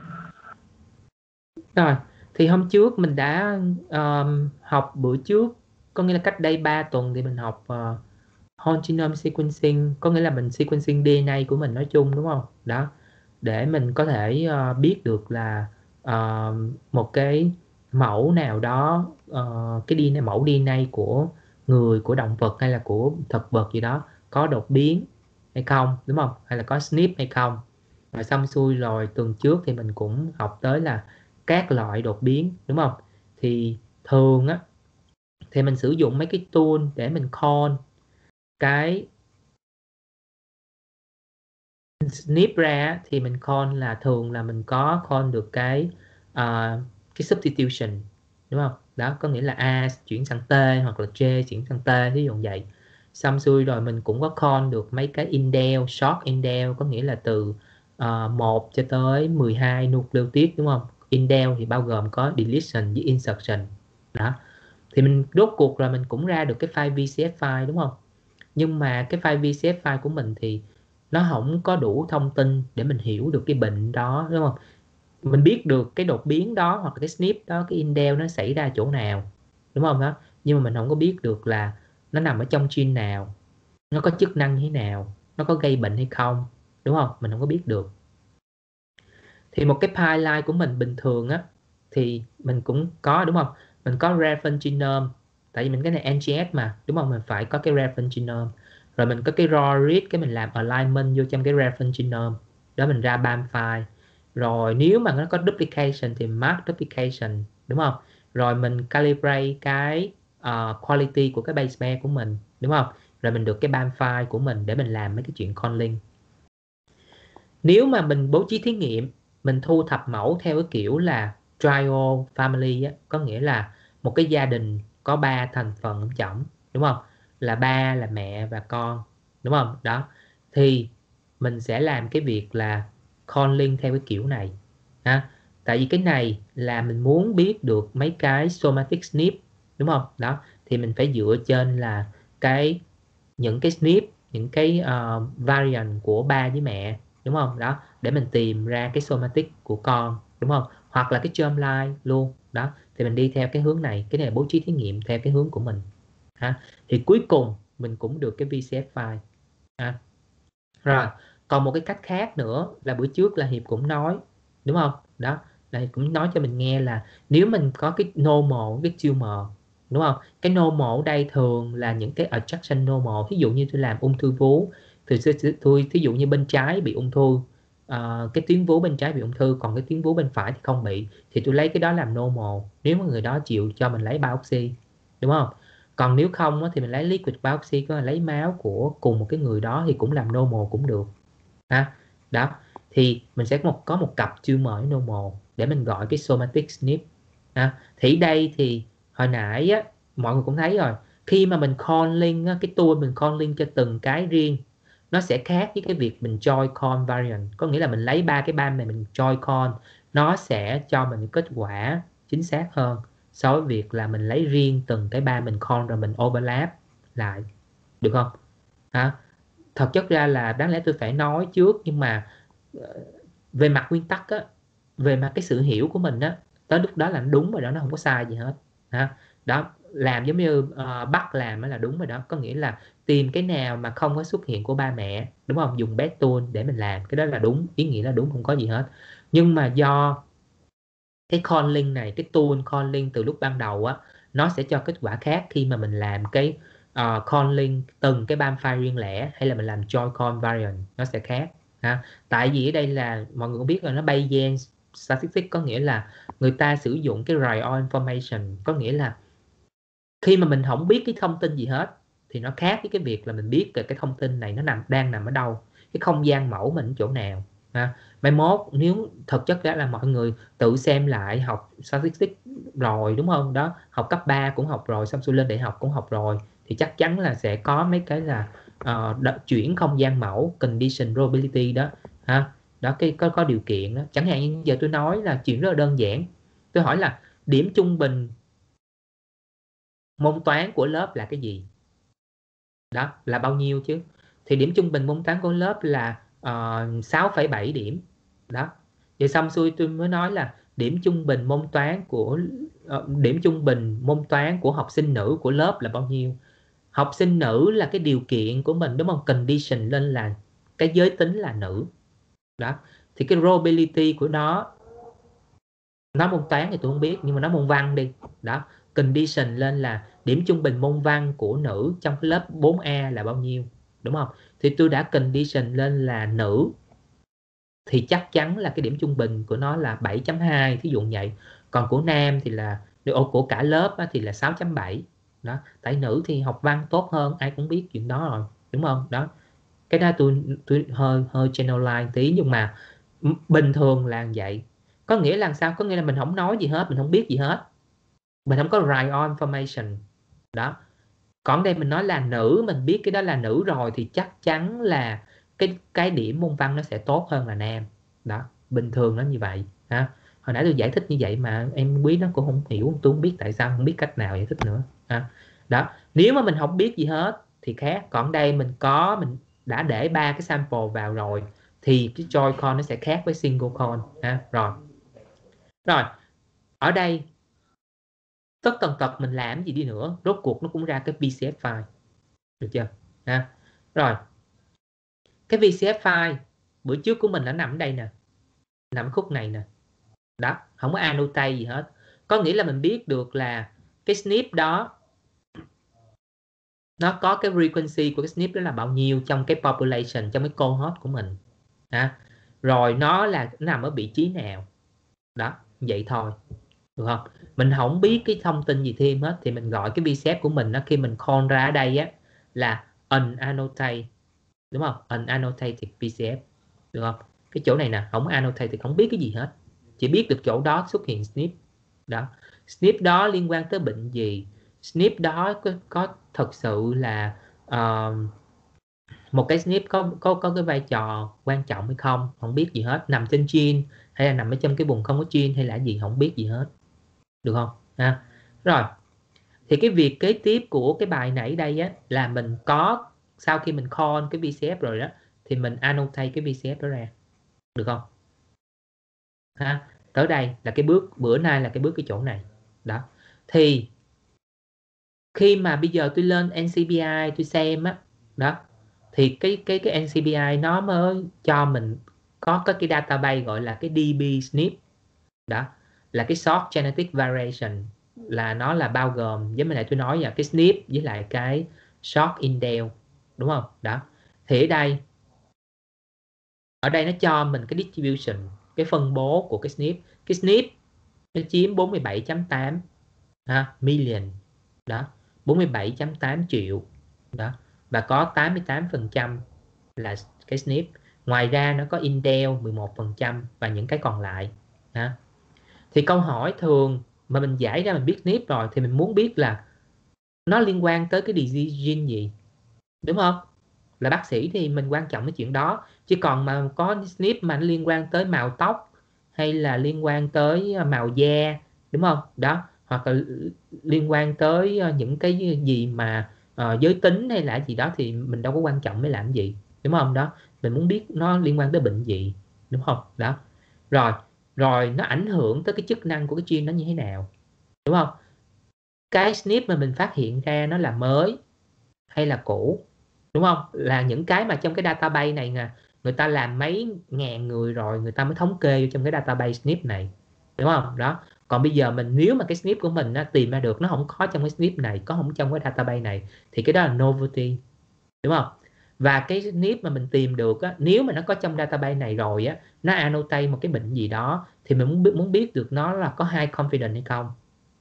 Rồi, thì hôm trước mình đã um, học bữa trước, có nghĩa là cách đây ba tuần thì mình học uh, whole genome sequencing, có nghĩa là mình sequencing đê en a của mình nói chung, đúng không? Đó, để mình có thể uh, biết được là uh, một cái mẫu nào đó, uh, cái đê en a, mẫu đê en a của người, của động vật hay là của thực vật gì đó có đột biến hay không, đúng không? Hay là có ét en pê hay không. Rồi xong xuôi rồi, tuần trước thì mình cũng học tới là các loại đột biến, đúng không? Thì thường á thì mình sử dụng mấy cái tool để mình call cái snip ra, thì mình call là thường là mình có call được cái uh, cái substitution, đúng không? Đó, có nghĩa là A chuyển sang T hoặc là J chuyển sang T, ví dụ vậy. Xong xuôi rồi mình cũng có call được mấy cái indel, short indel, có nghĩa là từ uh, một cho tới mười hai nucleotide, đúng không? Indel thì bao gồm có deletion với insertion. Đó, thì mình rốt cuộc rồi mình cũng ra được cái file vê xê ép file, đúng không? Nhưng mà cái file vê xê ép file của mình thì nó không có đủ thông tin để mình hiểu được cái bệnh đó, đúng không? Mình biết được cái đột biến đó hoặc là cái snip đó, cái indel nó xảy ra chỗ nào, đúng không đó? Nhưng mà mình không có biết được là nó nằm ở trong gene nào, nó có chức năng như thế nào, nó có gây bệnh hay không, đúng không? Mình không có biết được. Thì một cái pipeline của mình bình thường á thì mình cũng có, đúng không? Mình có reference genome, tại vì mình cái này en giê ét mà, đúng không? Mình phải có cái reference genome. Rồi mình có cái raw read, cái mình làm alignment vô trong cái reference genome đó, mình ra bam file. Rồi nếu mà nó có duplication thì mark duplication, đúng không? Rồi mình calibrate cái uh, quality của cái base pair của mình, đúng không? Rồi mình được cái bam file của mình để mình làm mấy cái chuyện calling. Nếu mà mình bố trí thí nghiệm, mình thu thập mẫu theo cái kiểu là trial family á, có nghĩa là một cái gia đình có ba thành phần trọng, đúng không? Là ba, là mẹ và con, đúng không? Đó, thì mình sẽ làm cái việc là calling theo cái kiểu này ha. Tại vì cái này là mình muốn biết được mấy cái somatic snip, đúng không? Đó, thì mình phải dựa trên là cái những cái snip, những cái uh, variant của ba với mẹ, đúng không? Đó, để mình tìm ra cái somatic của con, đúng không? Hoặc là cái germline luôn. Đó, thì mình đi theo cái hướng này, cái này là bố trí thí nghiệm theo cái hướng của mình ha. Thì cuối cùng mình cũng được cái vê xê ép file ha. Rồi, còn một cái cách khác nữa là bữa trước là Hiệp cũng nói, đúng không? Đó, là Hiệp cũng nói cho mình nghe là nếu mình có cái normal, cái tumor, đúng không? Cái normal ở đây thường là những cái adjacent normal. Ví dụ như tôi làm ung thư vú thì tôi, ví dụ như bên trái bị ung thư, uh, cái tuyến vú bên trái bị ung thư, còn cái tuyến vú bên phải thì không bị, thì tôi lấy cái đó làm normal. Nếu mà người đó chịu cho mình lấy biopsy, đúng không? Còn nếu không thì mình lấy liquid biopsy, có là lấy máu của cùng một cái người đó thì cũng làm normal cũng được ha. Đó, thì mình sẽ có một, có một cặp tumor normal để mình gọi cái somatic snip ha. Thì đây thì hồi nãy á, mọi người cũng thấy rồi, khi mà mình calling á, cái tool mình calling cho từng cái riêng nó sẽ khác với cái việc mình join call variant, có nghĩa là mình lấy ba cái bam này mình join call, nó sẽ cho mình kết quả chính xác hơn so với việc là mình lấy riêng từng cái ba mình call rồi mình overlap lại, được không hả? Thật chất ra là đáng lẽ tôi phải nói trước, nhưng mà về mặt nguyên tắc á, về mặt cái sự hiểu của mình á, tới lúc đó là đúng rồi đó, nó không có sai gì hết ha. Đó, làm giống như uh, bắt làm là đúng rồi đó, có nghĩa là tìm cái nào mà không có xuất hiện của ba mẹ, đúng không? Dùng best tool để mình làm cái đó là đúng, ý nghĩa là đúng, không có gì hết. Nhưng mà do cái calling này, cái tool calling từ lúc ban đầu á, nó sẽ cho kết quả khác khi mà mình làm cái uh, uh, calling từng cái bam file riêng lẻ hay là mình làm join call variant nó sẽ khác ha. Tại vì ở đây là mọi người cũng biết là nó Bayesian statistics, có nghĩa là người ta sử dụng cái prior information, có nghĩa là khi mà mình không biết cái thông tin gì hết thì nó khác với cái việc là mình biết cái thông tin này nó nằm đang nằm ở đâu, cái không gian mẫu mình ở chỗ nào ha. Mai mốt nếu thực chất ra là mọi người tự xem lại học statistics rồi đúng không đó, học cấp ba cũng học rồi, xong xuôi lên đại học cũng học rồi, thì chắc chắn là sẽ có mấy cái là uh, chuyển không gian mẫu, condition probability đó ha. Đó cái có có điều kiện đó. Chẳng hạn như giờ tôi nói là chuyện rất là đơn giản, tôi hỏi là điểm trung bình môn toán của lớp là cái gì, đó là bao nhiêu chứ, thì điểm trung bình môn toán của lớp là uh, sáu phẩy bảy điểm đó. Vậy xong xuôi tôi mới nói là điểm trung bình môn toán của uh, điểm trung bình môn toán của học sinh nữ của lớp là bao nhiêu. Học sinh nữ là cái điều kiện của mình đúng không, condition lên là cái giới tính là nữ đó, thì cái probability của nó, nói môn toán thì tôi không biết nhưng mà nói môn văn đi đó, condition lên là điểm trung bình môn văn của nữ trong cái lớp bốn A là bao nhiêu đúng không, thì tôi đã condition lên là nữ thì chắc chắn là cái điểm trung bình của nó là bảy chấm hai thí dụ vậy, còn của nam thì là của cả lớp thì là sáu chấm bảy đó, tại nữ thì học văn tốt hơn, ai cũng biết chuyện đó rồi đúng không đó. Cái đó tôi tôi hơi hơi generalize tí nhưng mà bình thường là vậy. Có nghĩa là sao, có nghĩa là mình không nói gì hết, mình không biết gì hết, mình không có right on information đó. Còn đây mình nói là nữ, mình biết cái đó là nữ rồi thì chắc chắn là cái cái điểm môn văn nó sẽ tốt hơn là nam đó, bình thường nó như vậy ha. Hồi nãy tôi giải thích như vậy mà em Quý nó cũng không hiểu, tôi không biết tại sao, không biết cách nào giải thích nữa ha. Đó, nếu mà mình không biết gì hết thì khác, còn đây mình có, mình đã để ba cái sample vào rồi thì cái join call nó sẽ khác với single call ha. Rồi rồi ở đây tất tần tật mình làm gì đi nữa rốt cuộc nó cũng ra cái pê xê ép file, được chưa ha. Rồi cái pê xê ép file bữa trước của mình đã nằm ở đây nè, nằm ở khúc này nè đó, không có annotate gì hết, có nghĩa là mình biết được là cái snip đó nó có cái frequency của cái snip đó là bao nhiêu trong cái population, trong cái cohort của mình ha. Rồi nó là nó nằm ở vị trí nào đó, vậy thôi được không. Mình không biết cái thông tin gì thêm hết thì mình gọi cái pê xê ép của mình đó, khi mình call ra ở đây á là unannotated đúng không, unannotated pê xê ép được không. Cái chỗ này nè không annotated thì không biết cái gì hết, chỉ biết được chỗ đó xuất hiện snip đó, snip đó liên quan tới bệnh gì, snip đó có, có thật sự là uh, một cái snip có có có cái vai trò quan trọng hay không, không biết gì hết, nằm trên gene hay là nằm ở trong cái vùng không có gene hay là gì, không biết gì hết được không ha. Rồi thì cái việc kế tiếp của cái bài nãy đây á là mình có, sau khi mình call cái pê xê ép rồi đó thì mình annotate cái pê xê ép đó ra được không ha. Tới đây là cái bước bữa nay là cái bước cái chỗ này đó, thì khi mà bây giờ tôi lên en xê bê i tôi xem á đó thì cái cái cái en xê bê i nó mới cho mình có có cái database gọi là cái đê bê snip đó, là cái short genetic variation, là nó là bao gồm với mình lại tôi nói là cái snip với lại cái short indel đúng không đó. Thì ở đây ở đây nó cho mình cái distribution, cái phân bố của cái snip, cái snip nó chiếm bốn mươi bảy chấm tám ha, million đó, bốn mươi bảy chấm tám triệu đó, và có tám mươi tám phần trăm là cái snip, ngoài ra nó có indel mười một phần trăm và những cái còn lại ha. Thì câu hỏi thường mà mình giải ra mình biết snip rồi thì mình muốn biết là nó liên quan tới cái disease gene gì đúng không, là bác sĩ thì mình quan trọng cái chuyện đó, chứ còn mà có snip mà nó liên quan tới màu tóc hay là liên quan tới màu da đúng không đó, hoặc là liên quan tới những cái gì mà uh, giới tính hay là gì đó thì mình đâu có quan trọng mới làm gì đúng không đó, mình muốn biết nó liên quan tới bệnh gì đúng không đó. Rồi rồi nó ảnh hưởng tới cái chức năng của cái gene nó như thế nào đúng không, cái snip mà mình phát hiện ra nó là mới hay là cũ đúng không, là những cái mà trong cái database này nè, người ta làm mấy ngàn người rồi người ta mới thống kê trong cái database snip này đúng không đó. Còn bây giờ mình nếu mà cái snip của mình á, tìm ra được nó không có trong cái snip này, có không trong cái database này, thì cái đó là novelty, đúng không? Và cái snip mà mình tìm được á, nếu mà nó có trong database này rồi á, nó annotate một cái bệnh gì đó, thì mình muốn biết, muốn biết được nó là có high confidence hay không,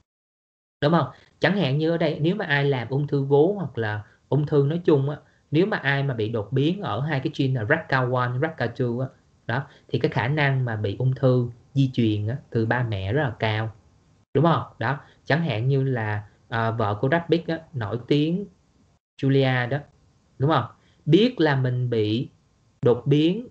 đúng không? Chẳng hạn như ở đây nếu mà ai làm ung thư vú hoặc là ung thư nói chung á, nếu mà ai mà bị đột biến ở hai cái gene là rét ca một, rét ca hai á, đó, thì cái khả năng mà bị ung thư di truyền á, từ ba mẹ rất là cao, đúng không? Đó, chẳng hạn như là à, vợ của Brad Pitt á, nổi tiếng Julia đó, đúng không? Biết là mình bị đột biến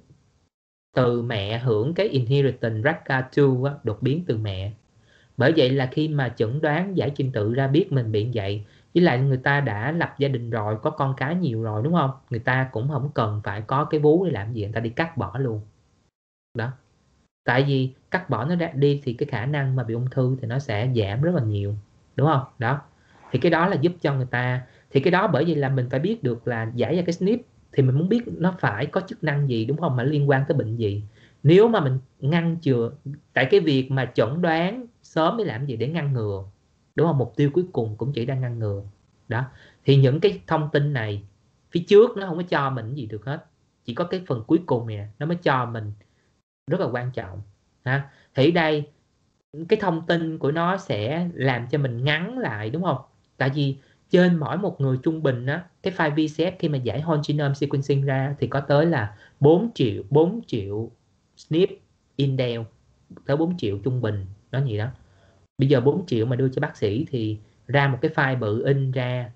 từ mẹ, hưởng cái inheritance rét ca hai á, đột biến từ mẹ. Bởi vậy là khi mà chẩn đoán giải trình tự ra biết mình bị vậy, với lại người ta đã lập gia đình rồi, có con cái nhiều rồi, đúng không? Người ta cũng không cần phải có cái vú để làm gì, người ta đi cắt bỏ luôn. Đó. Tại vì cắt bỏ nó ra đi thì cái khả năng mà bị ung thư thì nó sẽ giảm rất là nhiều, đúng không? Đó. Thì cái đó là giúp cho người ta. Thì cái đó bởi vì là mình phải biết được là giải ra cái snip thì mình muốn biết nó phải có chức năng gì, đúng không? Mà liên quan tới bệnh gì. Nếu mà mình ngăn chừa, tại cái việc mà chẩn đoán sớm để làm gì? Để ngăn ngừa, đúng không? Mục tiêu cuối cùng cũng chỉ đang ngăn ngừa. Đó. Thì những cái thông tin này phía trước nó không có cho mình gì được hết, chỉ có cái phần cuối cùng này nó mới cho mình, rất là quan trọng ha. Thì đây cái thông tin của nó sẽ làm cho mình ngắn lại, đúng không? Tại vì trên mỗi một người trung bình á, cái file vê xê ép khi mà giải whole genome sequencing ra thì có tới là bốn triệu bốn triệu snip indel, tới bốn triệu trung bình đó gì đó. Bây giờ bốn triệu mà đưa cho bác sĩ thì ra một cái file bự in ra,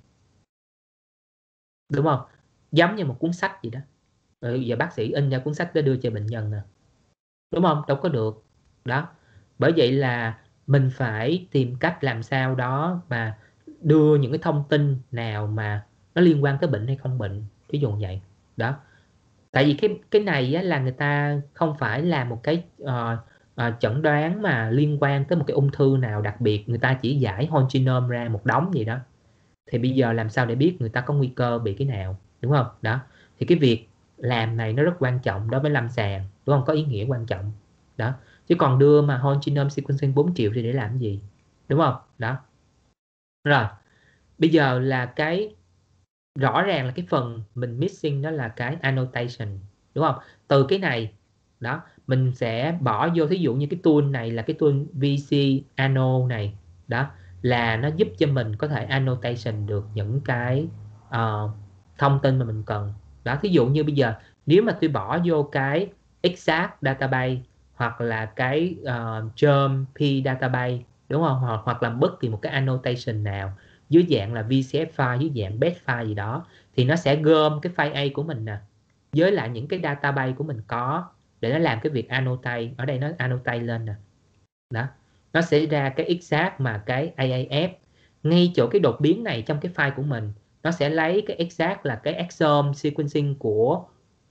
đúng không? Giống như một cuốn sách gì đó. Rồi giờ bác sĩ in ra cuốn sách để đưa cho bệnh nhân nè, đúng không? Đâu có được. Đó. Bởi vậy là mình phải tìm cách làm sao đó mà đưa những cái thông tin nào mà nó liên quan tới bệnh hay không bệnh, ví dụ vậy. Đó. Tại vì cái cái này á, là người ta không phải là một cái uh, uh, chẩn đoán mà liên quan tới một cái ung thư nào đặc biệt, người ta chỉ giải whole genome ra một đống gì đó. Thì bây giờ làm sao để biết người ta có nguy cơ bị cái nào, đúng không? Đó. Thì cái việc làm này nó rất quan trọng đối với lâm sàng, đúng không? Có ý nghĩa quan trọng. Đó. Chứ còn đưa mà whole genome sequencing bốn triệu thì để làm gì, đúng không? Đó. Rồi. Bây giờ là cái rõ ràng là cái phần mình missing đó là cái annotation, đúng không? Từ cái này đó mình sẽ bỏ vô, thí dụ như cái tool này là cái tool vê xê Anno này đó, là nó giúp cho mình có thể annotation được những cái uh, thông tin mà mình cần đó. Thí dụ như bây giờ nếu mà tôi bỏ vô cái exact database hoặc là cái uh, germ p database, đúng không? Hoặc, hoặc là bất kỳ một cái annotation nào dưới dạng là vê xê ép file, dưới dạng bed file gì đó, thì nó sẽ gom cái file A của mình nè với lại những cái database của mình có để nó làm cái việc annotate. Ở đây nó annotate lên nè. Đó. Nó sẽ ra cái exact mà cái a a ép ngay chỗ cái đột biến này trong cái file của mình, nó sẽ lấy cái exact là cái exome sequencing của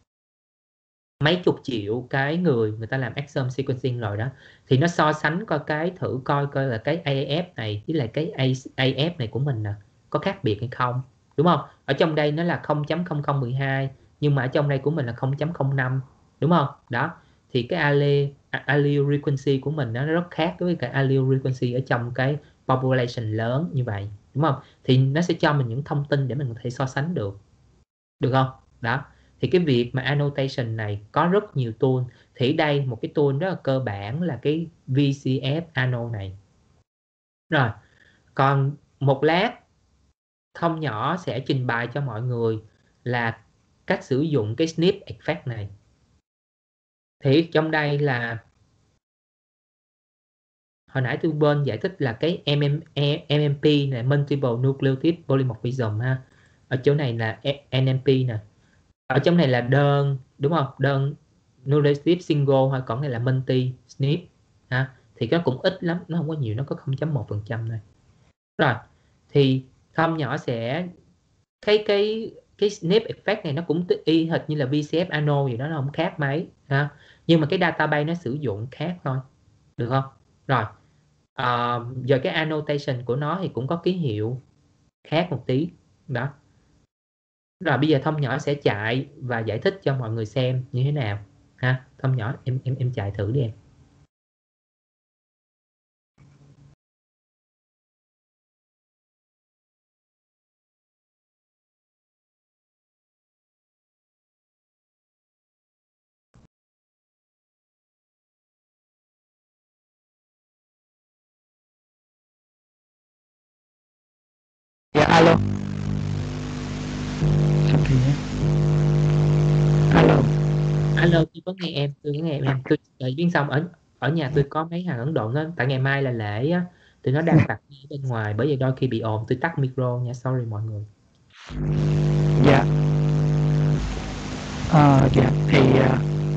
mấy chục triệu cái người người ta làm exome sequencing rồi đó, thì nó so sánh coi cái thử coi coi là cái a a ép này với lại cái a ép này của mình nè có khác biệt hay không, đúng không? Ở trong đây nó là không chấm không không một hai nhưng mà ở trong đây của mình là không chấm không năm, đúng không? Đó. Thì cái allele, allele frequency của mình nó rất khác với cái allele frequency ở trong cái population lớn như vậy, đúng không? Thì nó sẽ cho mình những thông tin để mình có thể so sánh được, được không? Đó. Thì cái việc mà annotation này có rất nhiều tool. Thì đây một cái tool rất là cơ bản là cái vê xê ép Anno này. Rồi. Còn một lát Thông nhỏ sẽ trình bày cho mọi người là cách sử dụng cái snip effect này. Thì trong đây là hồi nãy tôi bên giải thích là cái em em pê này, multiple nucleotide polymorphism ha. Ở chỗ này là en em pê nè. Ở trong này là đơn, đúng không? Đơn nucleotide single hay còn này là multi snip ha. Thì nó cũng ít lắm, nó không có nhiều, nó có không chấm một phần trăm thôi. Rồi, thì Thông nhỏ sẽ cái cái cái snip effect này nó cũng y hệt như là vê xê ép Anno gì đó, nó không khác mấy ha. Nhưng mà cái database nó sử dụng khác thôi, được không? Rồi. À, giờ cái annotation của nó thì cũng có ký hiệu khác một tí đó. Rồi bây giờ Thông nhỏ sẽ chạy và giải thích cho mọi người xem như thế nào ha. Thông nhỏ em em em chạy thử đi em. Dạ alo. Sao kỳ á? Alo. Alo, tôi có nghe em, tôi có nghe em, em. Tôi đợi viên xong ở ở nhà tôi có mấy hàng Ấn Độ đó, tại ngày mai là lễ á, tụi nó đang party ở bên ngoài, bởi vậy đôi khi bị ồn, tôi tắt micro nha, sorry mọi người. Dạ. Ờ, dạ thì uh,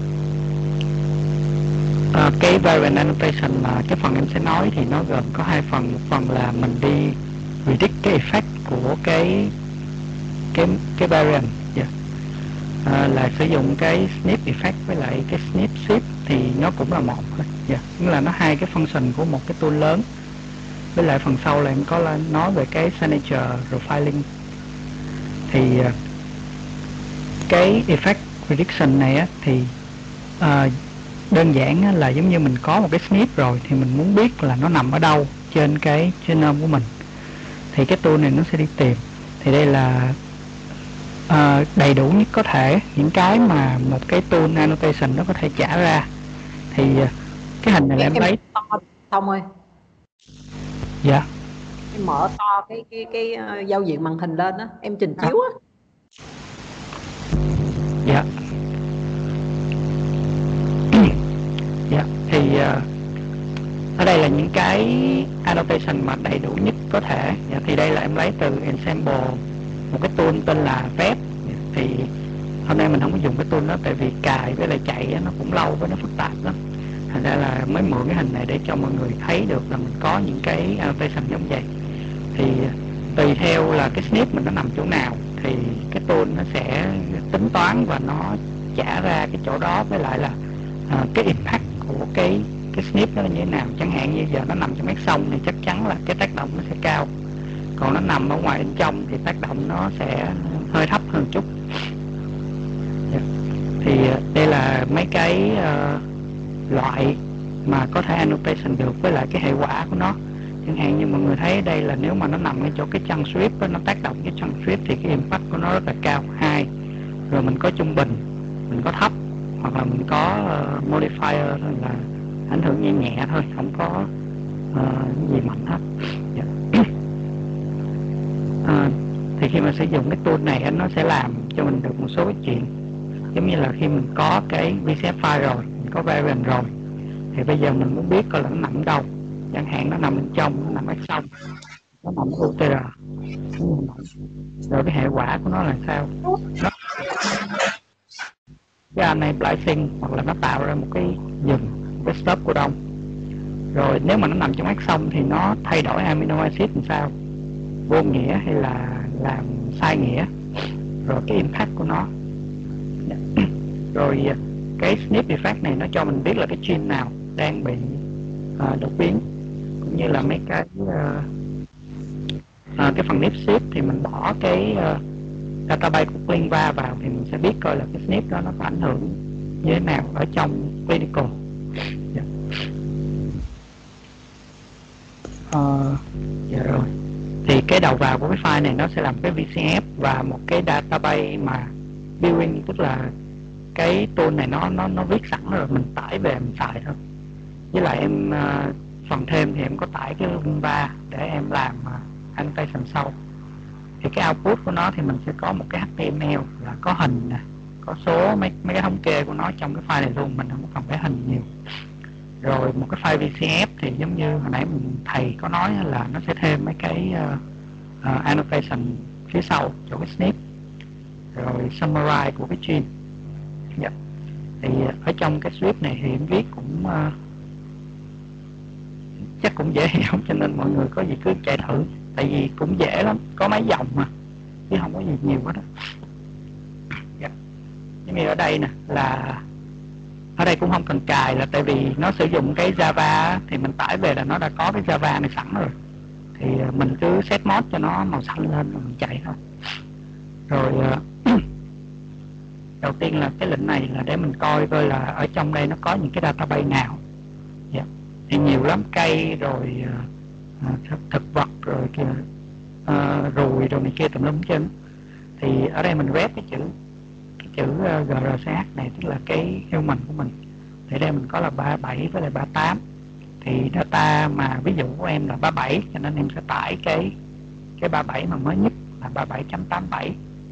uh, cái variant annotation mà cái phần em sẽ nói thì nó gồm có hai phần. Một phần là mình đi predict cái effect của cái cái cái variant, yeah. uh, là sử dụng cái snip effect với lại cái snip shift thì nó cũng là một thôi, yeah. Nghĩa là nó hai cái function của một cái tool lớn. Với lại phần sau là em có là nói về cái signature profiling. Thì uh, cái effect prediction này á, thì uh, đơn giản là giống như mình có một cái snip rồi thì mình muốn biết là nó nằm ở đâu trên cái genome của mình, thì cái tool này nó sẽ đi tìm. Thì đây là uh, đầy đủ nhất có thể những cái mà một cái tool annotation nó có thể trả ra. Thì uh, cái hình này là em lấy Thông ơi. Dạ. Em mở to cái cái cái uh, giao diện màn hình lên á, em trình chiếu á. Dạ. Dạ, thì uh, ở đây là những cái annotation mà đầy đủ nhất có thể. Dạ, thì đây là em lấy từ Ensemble, một cái tool tên là Vep. Thì hôm nay mình không có dùng cái tool đó tại vì cài với lại chạy nó cũng lâu với nó phức tạp lắm. Thành ra là mới mượn cái hình này để cho mọi người thấy được là mình có những cái annotation giống vậy. Thì tùy theo là cái snip mình nó nằm chỗ nào thì cái tool nó sẽ tính toán và nó trả ra cái chỗ đó, với lại là uh, cái impact của cái cái snip nó là như thế nào. Chẳng hạn như giờ nó nằm trong exon thì chắc chắn là cái tác động nó sẽ cao, còn nó nằm ở ngoài bên trong thì tác động nó sẽ hơi thấp hơn chút. Yeah. Thì đây là mấy cái uh, loại mà có thể annotation được với lại cái hệ quả của nó. Chẳng hạn như mọi người thấy đây là nếu mà nó nằm ở chỗ cái chân strip đó, nó tác động cái chân strip thì cái impact của nó rất là cao, hai. Rồi mình có trung bình, mình có thấp, hoặc là mình có uh, modifier là ảnh hưởng nhẹ nhẹ thôi, không có uh, gì mạnh hết. Yeah. uh, thì khi mà sử dụng cái tool này nó sẽ làm cho mình được một số cái chuyện, giống như là khi mình có cái vê xê ép file rồi, mình có variant rồi, thì bây giờ mình muốn biết coi là nó nằm ở đâu. Chẳng hạn nó nằm bên trong, nó nằm ở trong, nó nằm ở u tê rờ, rồi cái hệ quả của nó là sao. Nó cái anh này splicing hoặc là nó tạo ra một cái dừng, một cái stop của đông. Rồi nếu mà nó nằm trong exon thì nó thay đổi amino acid làm sao, vô nghĩa hay là làm sai nghĩa, rồi cái impact của nó. Rồi cái snip effect này nó cho mình biết là cái gene nào đang bị uh, đột biến, cũng như là mấy cái uh, uh, cái phần nip shift thì mình bỏ cái uh, database của ClinVar vào thì mình sẽ biết coi là cái snip đó nó có ảnh hưởng như thế nào ở trong clinical. Yeah. Uh, dạ rồi. Thì cái đầu vào của cái file này nó sẽ làm cái vê xê ép và một cái database mà built-in, tức là cái tool này nó nó nó viết sẵn rồi, mình tải về mình xài thôi. Với lại em uh, phần thêm thì em có tải cái ClinVar để em làm uh, annotation sau. Thì cái output của nó thì mình sẽ có một cái hát tê em lờ là có hình nè, có số mấy mấy cái thống kê của nó trong cái file này luôn, mình không cần phải hình nhiều. Rồi một cái file vê xê ép thì giống như hồi nãy mình thầy có nói là nó sẽ thêm mấy cái uh, uh, annotation phía sau chỗ cái snip, rồi summarize của cái gene. Yeah. Thì ở trong cái script này thì em viết cũng uh, chắc cũng dễ hiểu, cho nên mọi người có gì cứ chạy thử, tại vì cũng dễ lắm, có mấy dòng mà chứ không có gì nhiều hết đó. Yeah. Giống như ở đây nè, là ở đây cũng không cần cài, là tại vì nó sử dụng cái Java thì mình tải về là nó đã có cái Java này sẵn rồi, thì mình cứ set mode cho nó màu xanh lên rồi mình chạy thôi. Rồi uh, đầu tiên là cái lệnh này là để mình coi coi là ở trong đây nó có những cái database nào. Yeah. Thì nhiều lắm, cây rồi uh, thực vật rồi kìa, uh, ruồi rồi này kia tùm lum trên. Thì ở đây mình ghép cái chữ cái chữ uh, giê rờ xê hát này, tức là cái human của mình. Thì đây mình có là ba mươi bảy với lại ba mươi tám. Thì data mà ví dụ của em là ba mươi bảy, cho nên em sẽ tải cái cái ba mươi bảy mà mới nhất là ba mươi bảy chấm tám mươi bảy.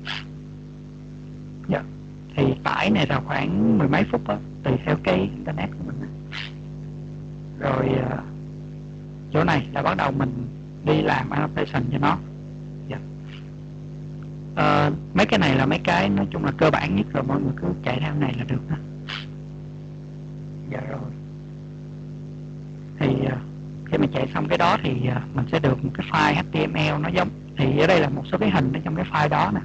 Dạ. Thì tải này là khoảng mười mấy phút đó, tùy theo cái internet của mình. Rồi uh, chỗ này là bắt đầu mình đi làm annotation cho nó. Dạ. Uh, mấy cái này là mấy cái nói chung là cơ bản nhất rồi, mọi người cứ chạy theo này là được đó. Dạ rồi. Thì uh, khi mà chạy xong cái đó thì uh, mình sẽ được một cái file hát tê em lờ nó giống, thì ở đây là một số cái hình ở trong cái file đó nè.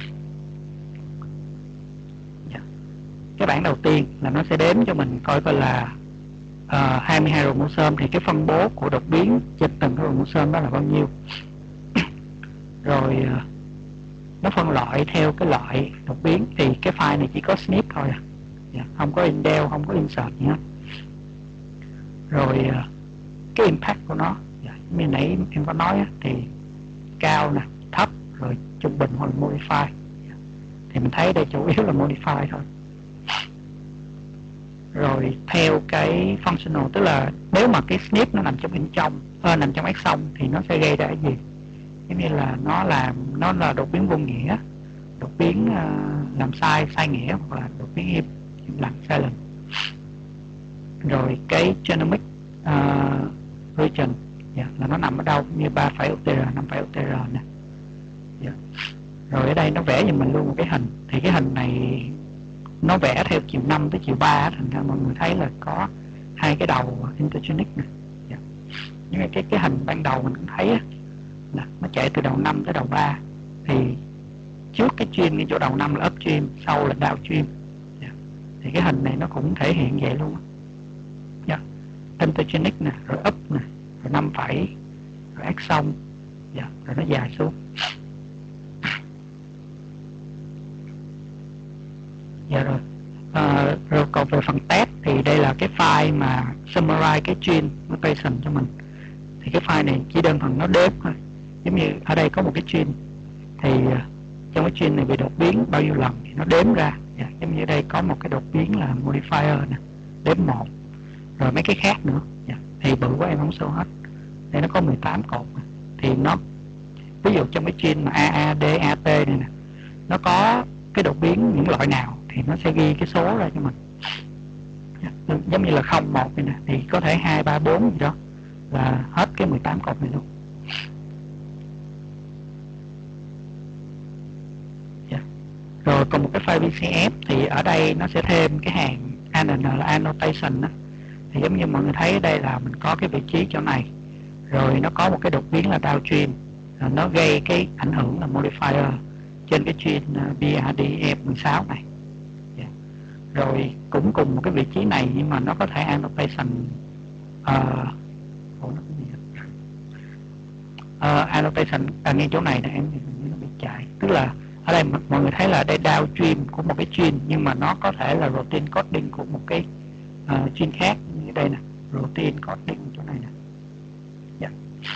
Dạ. Cái bảng đầu tiên là nó sẽ đếm cho mình coi coi là uh, hai mươi hai chromosome thì cái phân bố của đột biến trên từng cái chromosome đó là bao nhiêu. Rồi uh, nó phân loại theo cái loại đột biến, thì cái file này chỉ có snip thôi à. Yeah, không có indel, không có insert gì hết. Rồi uh, cái impact của nó, yeah, như nãy em có nói á, thì cao nè, thấp, rồi trung bình hoặc là modify. Yeah. Thì mình thấy đây chủ yếu là modify thôi. Rồi theo cái functional, tức là nếu mà cái snip nó nằm trong bên trong, uh, nằm trong exon thì nó sẽ gây ra cái gì? Giống như là nó làm nó là đột biến vô nghĩa, đột biến uh, làm sai sai nghĩa, hoặc là đột biến im im lặng silent. Rồi cái genomic uh, region, yeah, là nó nằm ở đâu, như ba phẩy ô tê rờ, năm phẩy ô tê rờ nè. Yeah. Rồi ở đây nó vẽ cho mình luôn một cái hình, thì cái hình này nó vẽ theo chiều năm tới chiều ba, thành ra mọi người thấy là có hai cái đầu intergenic nè. Yeah. Nhưng mà cái cái hình ban đầu mình cũng thấy á, nè, nó chạy từ đầu năm tới đầu ba, thì trước cái chuyên cái chỗ đầu năm là upstream, sau là downstream. Yeah. Thì cái hình này nó cũng thể hiện vậy luôn. Yeah. Intergenic nè, rồi up nè, rồi năm phẩy, rồi exon, yeah, rồi nó dài xuống. Dạ rồi. À, rồi còn về phần test thì đây là cái file mà summarize cái gene mutation cho mình. Thì cái file này chỉ đơn thuần nó đếm thôi. Giống như ở đây có một cái gene, thì uh, trong cái gene này bị đột biến bao nhiêu lần thì nó đếm ra. Dạ, giống như ở đây có một cái đột biến là modifier nè, đếm một. Rồi mấy cái khác nữa. Dạ, thì bự quá em không show hết. Đây nó có mười tám cột. Thì nó, ví dụ trong cái gene mà a a đê a tê này nè, nó có cái đột biến những loại nào thì nó sẽ ghi cái số ra cho mình. Giống như là không một này nè, thì có thể hai ba bốn gì đó là hết cái mười tám cột này luôn. Yeah. Rồi còn một cái file vê xê ép, thì ở đây nó sẽ thêm cái hàng a en en là annotation đó. Thì giống như mọi người thấy ở đây là mình có cái vị trí chỗ này, rồi nó có một cái đột biến là downstream, nó gây cái ảnh hưởng là modifier trên cái gene bê rờ đê F mười sáu này. Yeah. Rồi cũng cùng một cái vị trí này, nhưng mà nó có thể annotation uh, uh, annotation ở ngay chỗ này nè em, nó bị chạy. Tức là ở đây mọi người thấy là đây downstream của một cái gene, nhưng mà nó có thể là protein coding của một cái uh, gene khác, như đây nè, protein coding chỗ này nè. Yeah.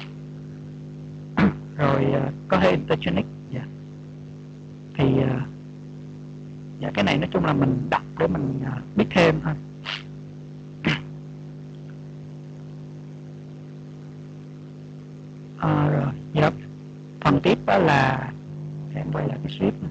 Rồi uh, có thể intergenic. Yeah. Thì uh, dạ, cái này nói chung là mình đọc để mình uh, biết thêm thôi. À, rồi, dạ. Phần tiếp đó là em quay lại cái script này.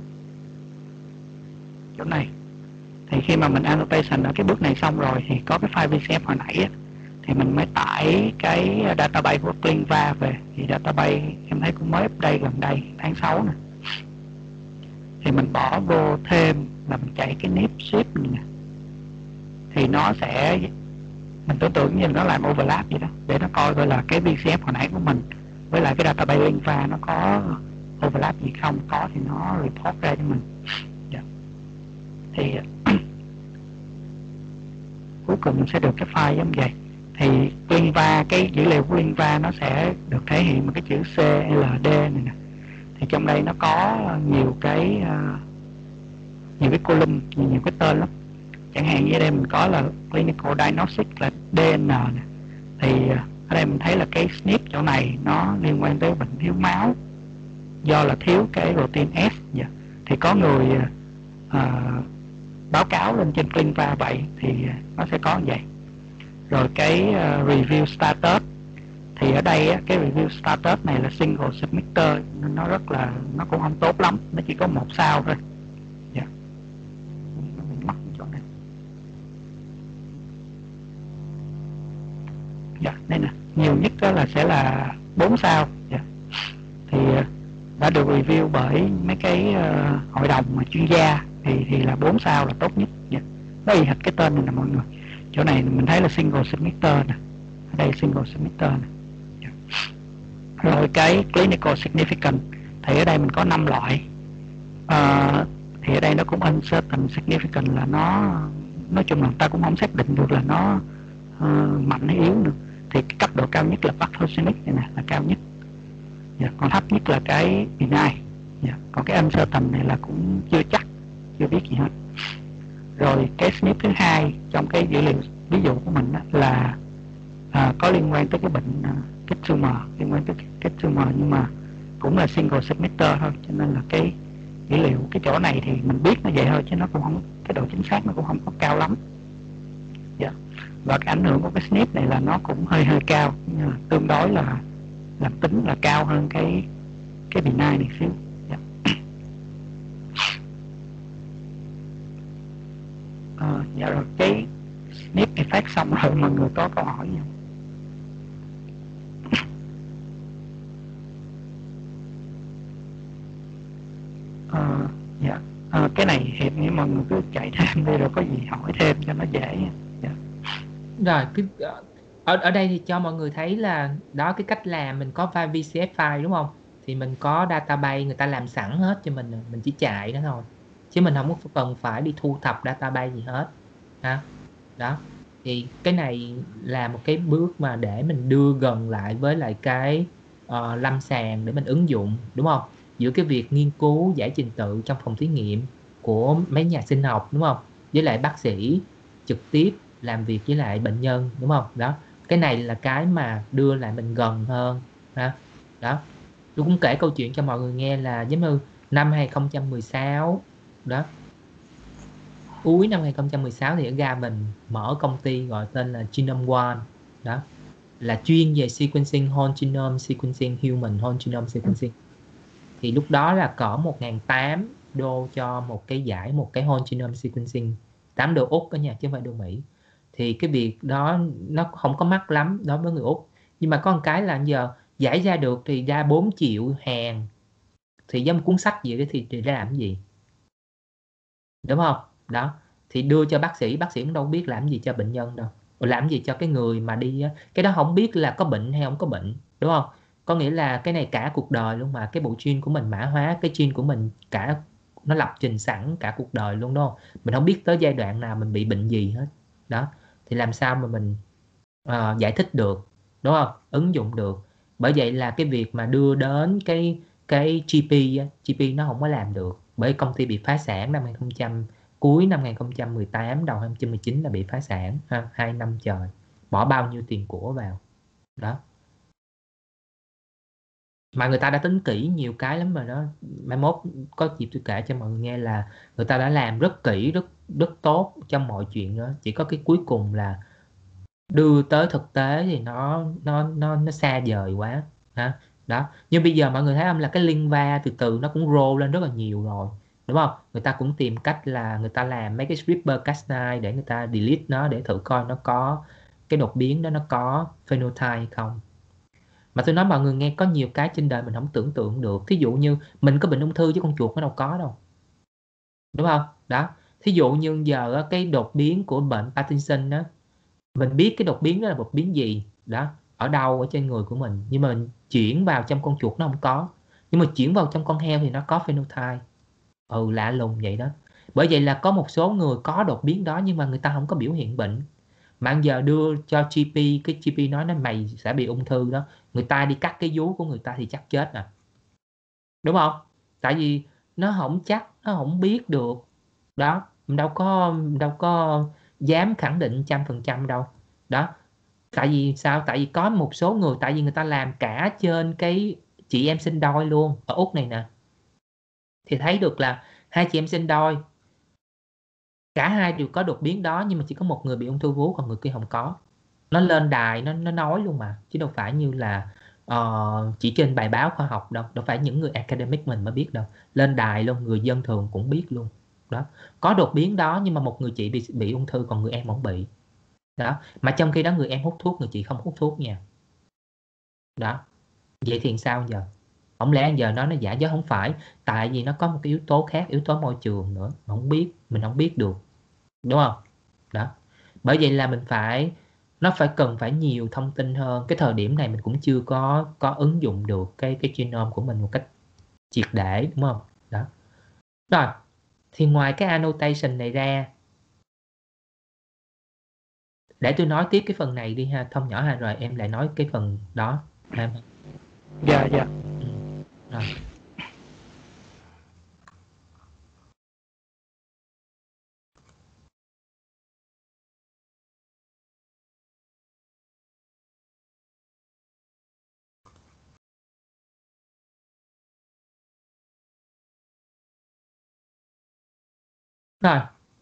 Chỗ này thì khi mà mình annotation ở cái bước này xong rồi, thì có cái file vê xê ép hồi nãy á, thì mình mới tải cái database của ClinVar về. Thì database em thấy cũng mới update gần đây, tháng sáu nè. Thì mình bỏ vô thêm là mình chạy cái nip ship này nè, thì nó sẽ, mình tưởng tượng như là nó làm overlap vậy đó, để nó coi coi là cái vê xê ép hồi nãy của mình với lại cái database ClinVar nó có overlap gì không, có thì nó report ra cho mình. Yeah. Thì cuối cùng mình sẽ được cái file giống vậy. Thì ClinVar, cái dữ liệu của ClinVar nó sẽ được thể hiện bằng cái chữ xê lờ đê này nè. Thì trong đây nó có nhiều cái uh, nhiều cái column, nhiều, nhiều cái tên lắm. Chẳng hạn như đây mình có là clinical diagnostic là đê en nè. Thì uh, ở đây mình thấy là cái snip chỗ này nó liên quan tới bệnh thiếu máu do là thiếu cái protein S. Yeah. Thì có người uh, báo cáo lên trên ClinVar vậy, thì uh, nó sẽ có như vậy. Rồi cái uh, review status Thì ở đây á, cái review status này là single submitter nên nó rất là nó cũng không tốt lắm, nó chỉ có một sao thôi. Yeah. Mất chỗ này. Yeah, đây nè, nhiều nhất đó là sẽ là bốn sao. Yeah. Thì đã được review bởi mấy cái uh, hội đồng mà chuyên gia thì thì là bốn sao là tốt nhất. Yeah. Nó y hệt cái tên này nè mọi người. Chỗ này mình thấy là single submitter nè, ở đây single submitter nè. Yeah. Rồi cái clinical significant thì ở đây mình có năm loại. Uh, thì ở đây nó cũng uncertain significant là nó nói chung là ta cũng không xác định được là nó uh, mạnh hay yếu nữa. Thì cái cấp độ cao nhất là pathogenic này nè, là cao nhất. Yeah. Còn thấp nhất là cái benign. Yeah. Còn cái uncertain này là cũng chưa chắc, chưa biết gì hết. Rồi cái snip thứ hai trong cái dữ liệu ví dụ của mình là à, có liên quan tới cái bệnh uh, cái tumor, liên quan tới cái, cái tumor nhưng mà cũng là single submitter thôi, cho nên là cái dữ liệu cái chỗ này thì mình biết nó vậy thôi chứ nó cũng không, cái độ chính xác nó cũng không có cao lắm. Yeah. Và cái ảnh hưởng của cái snip này là nó cũng hơi hơi cao, nhưng mà tương đối là làm tính là cao hơn cái cái benign này xíu. Yeah. À, dạ rồi cái snip này phát xong rồi mọi người có câu hỏi gì không? À, dạ. À, cái này hiện như mọi người cứ chạy thêm đi rồi có gì hỏi thêm cho nó dễ. Dạ. Rồi cái ở ở đây thì cho mọi người thấy là đó cái cách làm mình có file vê xê ép file đúng không? Thì mình có database người ta làm sẵn hết cho mình, mình chỉ chạy nó thôi. Chứ mình không có cần phải đi thu thập database gì hết. Ha. Đó. Thì cái này là một cái bước mà để mình đưa gần lại với lại cái uh, lâm sàng để mình ứng dụng, đúng không? Giữa cái việc nghiên cứu giải trình tự trong phòng thí nghiệm của mấy nhà sinh học, đúng không? Với lại bác sĩ trực tiếp làm việc với lại bệnh nhân, đúng không? Đó, cái này là cái mà đưa lại mình gần hơn. Ha. Đó, tôi cũng kể câu chuyện cho mọi người nghe là giống như năm hai không một sáu đó, cuối năm hai không một sáu thì ở ga mình mở công ty gọi tên là Genome One, đó là chuyên về sequencing whole genome sequencing, human whole genome sequencing. Thì lúc đó là cỡ một nghìn tám trăm đô cho một cái giải, một cái whole genome sequencing, tám đô Úc đó nha chứ không phải đô Mỹ. Thì cái việc đó nó không có mắc lắm đối với người Úc, nhưng mà có một cái là giờ giải ra được thì ra bốn triệu hàng, thì giống cuốn sách vậy đó thì, thì ra làm cái gì, đúng không? Đó, thì đưa cho bác sĩ, bác sĩ cũng đâu biết làm gì cho bệnh nhân đâu, làm gì cho cái người mà đi cái đó không biết là có bệnh hay không có bệnh, đúng không? Có nghĩa là cái này cả cuộc đời luôn mà, cái bộ gene của mình mã hóa, cái gene của mình cả nó lập trình sẵn cả cuộc đời luôn, đúng không? Mình không biết tới giai đoạn nào mình bị bệnh gì hết. Đó, thì làm sao mà mình uh, giải thích được, đúng không? Ứng dụng được. Bởi vậy là cái việc mà đưa đến cái cái giê pê giê pê nó không có làm được, bởi công ty bị phá sản năm hai không, cuối năm hai không một tám đầu hai không một chín là bị phá sản ha, hai năm trời bỏ bao nhiêu tiền của vào đó, mà người ta đã tính kỹ nhiều cái lắm rồi đó. Mai mốt có dịp tôi kể cho mọi người nghe là người ta đã làm rất kỹ, rất rất tốt trong mọi chuyện đó, chỉ có cái cuối cùng là đưa tới thực tế thì nó nó nó nó xa vời quá ha. Đó, nhưng bây giờ mọi người thấy không, là cái Linva từ từ nó cũng roll lên rất là nhiều rồi, đúng không? Người ta cũng tìm cách là người ta làm mấy cái stripper Cas nine để người ta delete nó để thử coi nó có cái đột biến đó, nó có phenotype hay không. Mà tôi nói mọi người nghe, có nhiều cái trên đời mình không tưởng tượng được. Thí dụ như mình có bệnh ung thư chứ con chuột nó đâu có đâu, đúng không? Đó, thí dụ như giờ cái đột biến của bệnh Parkinson đó, mình biết cái đột biến đó là đột biến gì đó, ở đâu ở trên người của mình, nhưng mà mình chuyển vào trong con chuột nó không có, nhưng mà chuyển vào trong con heo thì nó có phenotype. Ừ, lạ lùng vậy đó. Bởi vậy là có một số người có đột biến đó nhưng mà người ta không có biểu hiện bệnh, mà giờ đưa cho giê pê, cái giê pê nói nó mày sẽ bị ung thư đó, người ta đi cắt cái vú của người ta thì chắc chết nè, đúng không? Tại vì nó không chắc, nó không biết được đó, mình đâu có đâu có dám khẳng định trăm phần trăm đâu đó. Tại vì sao? Tại vì có một số người, tại vì người ta làm cả trên cái chị em sinh đôi luôn ở Úc này nè, thì thấy được là hai chị em sinh đôi cả hai đều có đột biến đó, nhưng mà chỉ có một người bị ung thư vú còn người kia không có nó lên đài nó nó nói luôn mà, chứ đâu phải như là uh, chỉ trên bài báo khoa học đâu, đâu phải những người academic mình mới biết đâu, lên đài luôn, người dân thường cũng biết luôn đó. Có đột biến đó, nhưng mà một người chị bị bị ung thư, còn người em không bị đó. Mà trong khi đó người em hút thuốc, người chị không hút thuốc nha đó. Vậy thì sao giờ? Không lẽ giờ nó nó giả dối? Không phải, tại vì nó có một cái yếu tố khác, yếu tố môi trường nữa, mà không biết, mình không biết được, đúng không đó. Bởi vậy là mình phải, nó phải cần phải nhiều thông tin hơn. Cái thời điểm này mình cũng chưa có có ứng dụng được cái cái genome của mình một cách triệt để, đúng không đó. Rồi thì ngoài cái annotation này ra, để tôi nói tiếp cái phần này đi ha, Thông nhỏ ha, rồi em lại nói cái phần đó ha. Dạ dạ. Ừ. Rồi. Rồi.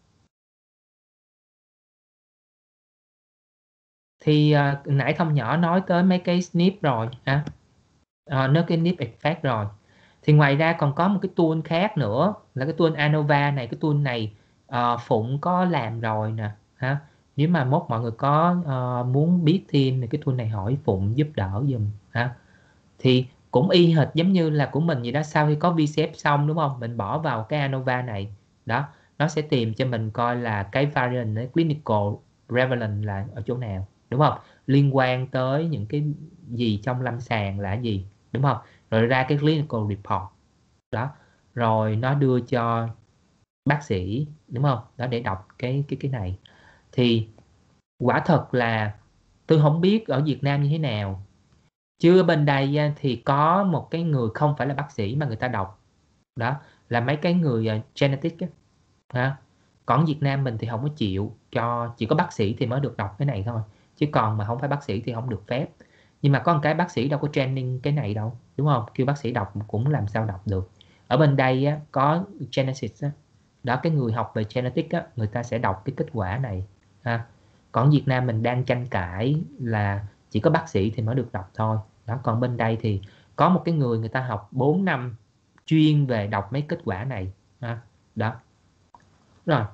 Thì uh, nãy Thông nhỏ nói tới mấy cái snip rồi ha, à, nói cái snip effect rồi. Thì ngoài ra còn có một cái tool khác nữa là cái tool ANOVA này. Cái tool này uh, Phụng có làm rồi nè ha. Nếu mà mốt mọi người có uh, muốn biết thêm thì cái tool này hỏi Phụng giúp đỡ giùm ha. Thì cũng y hệt giống như là của mình vậy đó. Sau khi có vê xê ép xong, đúng không, mình bỏ vào cái ANOVA này đó, nó sẽ tìm cho mình coi là cái variant, cái clinical prevalence là ở chỗ nào, đúng không, liên quan tới những cái gì trong lâm sàng là gì, đúng không, rồi ra cái clinical report đó, rồi nó đưa cho bác sĩ, đúng không đó, để đọc cái cái cái này. Thì quả thật là tôi không biết ở Việt Nam như thế nào, chứ ở bên đây thì có một cái người không phải là bác sĩ mà người ta đọc đó, là mấy cái người uh, genetic á ha. Còn Việt Nam mình thì không có chịu cho, chỉ có bác sĩ thì mới được đọc cái này thôi, chứ còn mà không phải bác sĩ thì không được phép. Nhưng mà có một cái bác sĩ đâu có training cái này đâu, đúng không, kêu bác sĩ đọc cũng làm sao đọc được. Ở bên đây á, có Genesis á, đó, cái người học về genetic á, người ta sẽ đọc cái kết quả này ha. Còn Việt Nam mình đang tranh cãi là chỉ có bác sĩ thì mới được đọc thôi đó. Còn bên đây thì có một cái người người ta học bốn năm chuyên về đọc mấy kết quả này ha. Đó. Rồi.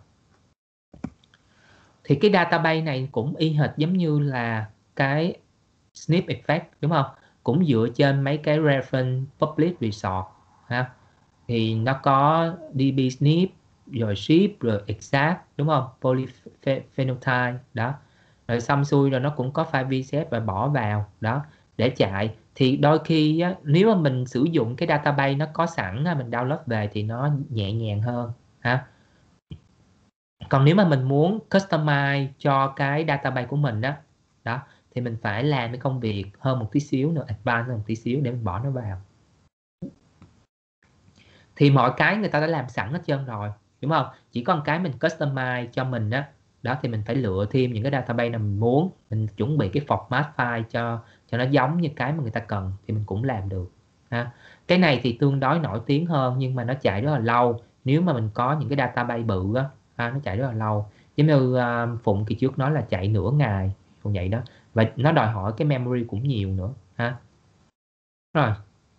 Thì cái database này cũng y hệt giống như là cái snip effect, đúng không? Cũng dựa trên mấy cái reference public resource ha. Thì nó có đê bê snip, rồi ship, rồi exact, đúng không? Polyphenotype đó. Rồi xong xuôi rồi nó cũng có file vê xê ép và bỏ vào đó để chạy. Thì đôi khi á, nếu mà mình sử dụng cái database nó có sẵn á, mình download về thì nó nhẹ nhàng hơn ha. Còn nếu mà mình muốn customize cho cái database của mình đó, đó thì mình phải làm cái công việc hơn một tí xíu nữa, advanced hơn một tí xíu để mình bỏ nó vào. Thì mọi cái người ta đã làm sẵn hết trơn rồi, đúng không? Chỉ có một cái mình customize cho mình đó, đó thì mình phải lựa thêm những cái database nào mình muốn, mình chuẩn bị cái format file cho cho nó giống như cái mà người ta cần thì mình cũng làm được ha. Cái này thì tương đối nổi tiếng hơn, nhưng mà nó chạy rất là lâu. Nếu mà mình có những cái database bự á, ha, nó chạy rất là lâu. Giống như uh, Phụng kỳ trước nói là chạy nửa ngày cũng vậy đó, và nó đòi hỏi cái memory cũng nhiều nữa ha. Rồi.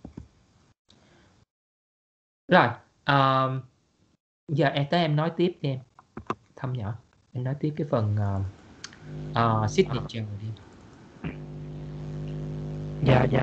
Rồi, uh, giờ em tới em nói tiếp đi em. Thăm nhỏ, em nói tiếp cái phần uh, uh, signature đi. Dạ dạ.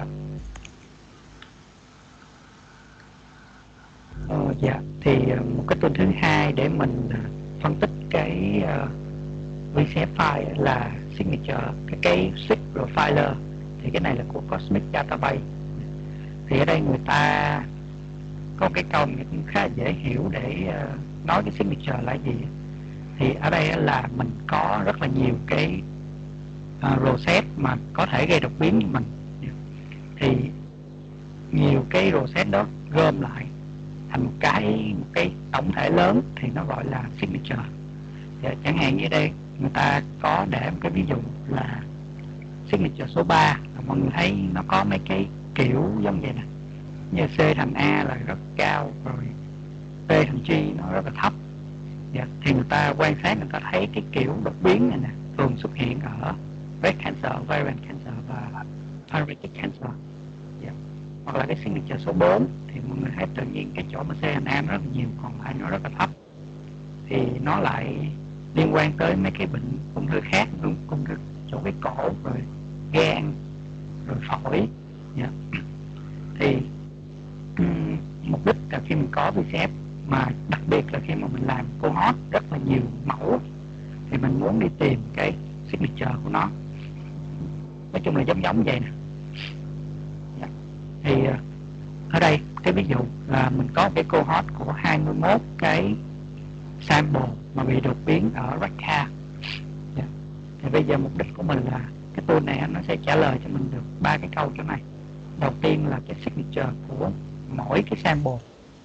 Ờ, dạ thì một cái tool thứ hai để mình phân tích cái uh, vê xê ép file là signature, cái cái Swift Profiler. Thì cái này là của Cosmic Database. Thì ở đây người ta có cái câu cũng khá là dễ hiểu để uh, nói cái signature là gì. Thì ở đây là mình có rất là nhiều cái uh, rosette mà có thể gây đột biến như mình. Thì nhiều cái rosette đó gom lại thành một cái một cái tổng thể lớn thì nó gọi là signature. Thì chẳng hạn như đây người ta có để một cái ví dụ là signature số ba, mọi người thấy nó có mấy cái kiểu giống vậy nè, như C thành A là rất cao, rồi P thành G nó rất là thấp. Dạ, thì người ta quan sát, người ta thấy cái kiểu đột biến này nè thường xuất hiện ở breast cancer, ovarian cancer và pancreatic cancer. Yeah. Hoặc là cái signature số bốn thì mọi người thấy tự nhiên cái chỗ mà xê en a nó rất là nhiều, còn lại nó rất là thấp, thì nó lại liên quan tới mấy cái bệnh ung thư khác, ung thư chỗ cái cổ, rồi gan, rồi phổi. Yeah. Thì um, mục đích là khi mình có vê xê ép, mà đặc biệt là khi mà mình làm cohort rất là nhiều mẫu, thì mình muốn đi tìm cái signature của nó. Nói chung là giống giống vậy nè. Yeah. Thì uh, ở đây cái ví dụ là mình có cái cohort của hai mươi mốt cái sample mà bị đột biến ở rờ a xê a. Yeah. Thì bây giờ mục đích của mình là cái tool này nó sẽ trả lời cho mình được ba cái câu chỗ này. Đầu tiên là cái signature của mỗi cái sample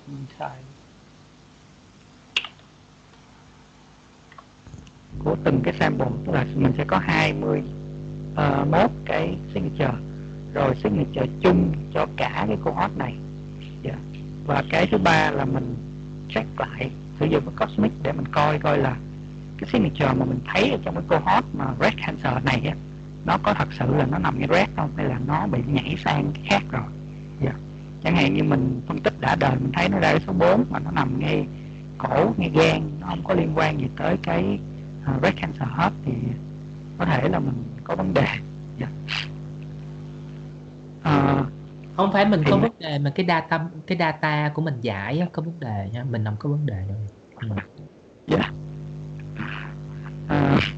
của từng cái sample, tức là mình sẽ có hai mươi mốt cái signature, rồi signature chung cho cả cái cohort này. Yeah. Và cái thứ ba là mình check lại, sử dụng cái Cosmic để mình coi coi là cái signature mà mình thấy ở trong cái cohort mà breast cancer này á, nó có thật sự là nó nằm ngay breast không, hay là nó bị nhảy sang cái khác rồi. Yeah. Chẳng hạn như mình phân tích đã đời, mình thấy nó ra số bốn mà nó nằm ngay cổ, ngay gan, nó không có liên quan gì tới cái uh, breast cancer hết, thì có thể là mình có vấn đề. Yeah. Uh, Không phải mình thì... có vấn đề, mà cái data cái data của mình giải á, có vấn đề nha, mình không có vấn đề rồi. Ừ. Yeah. Uh,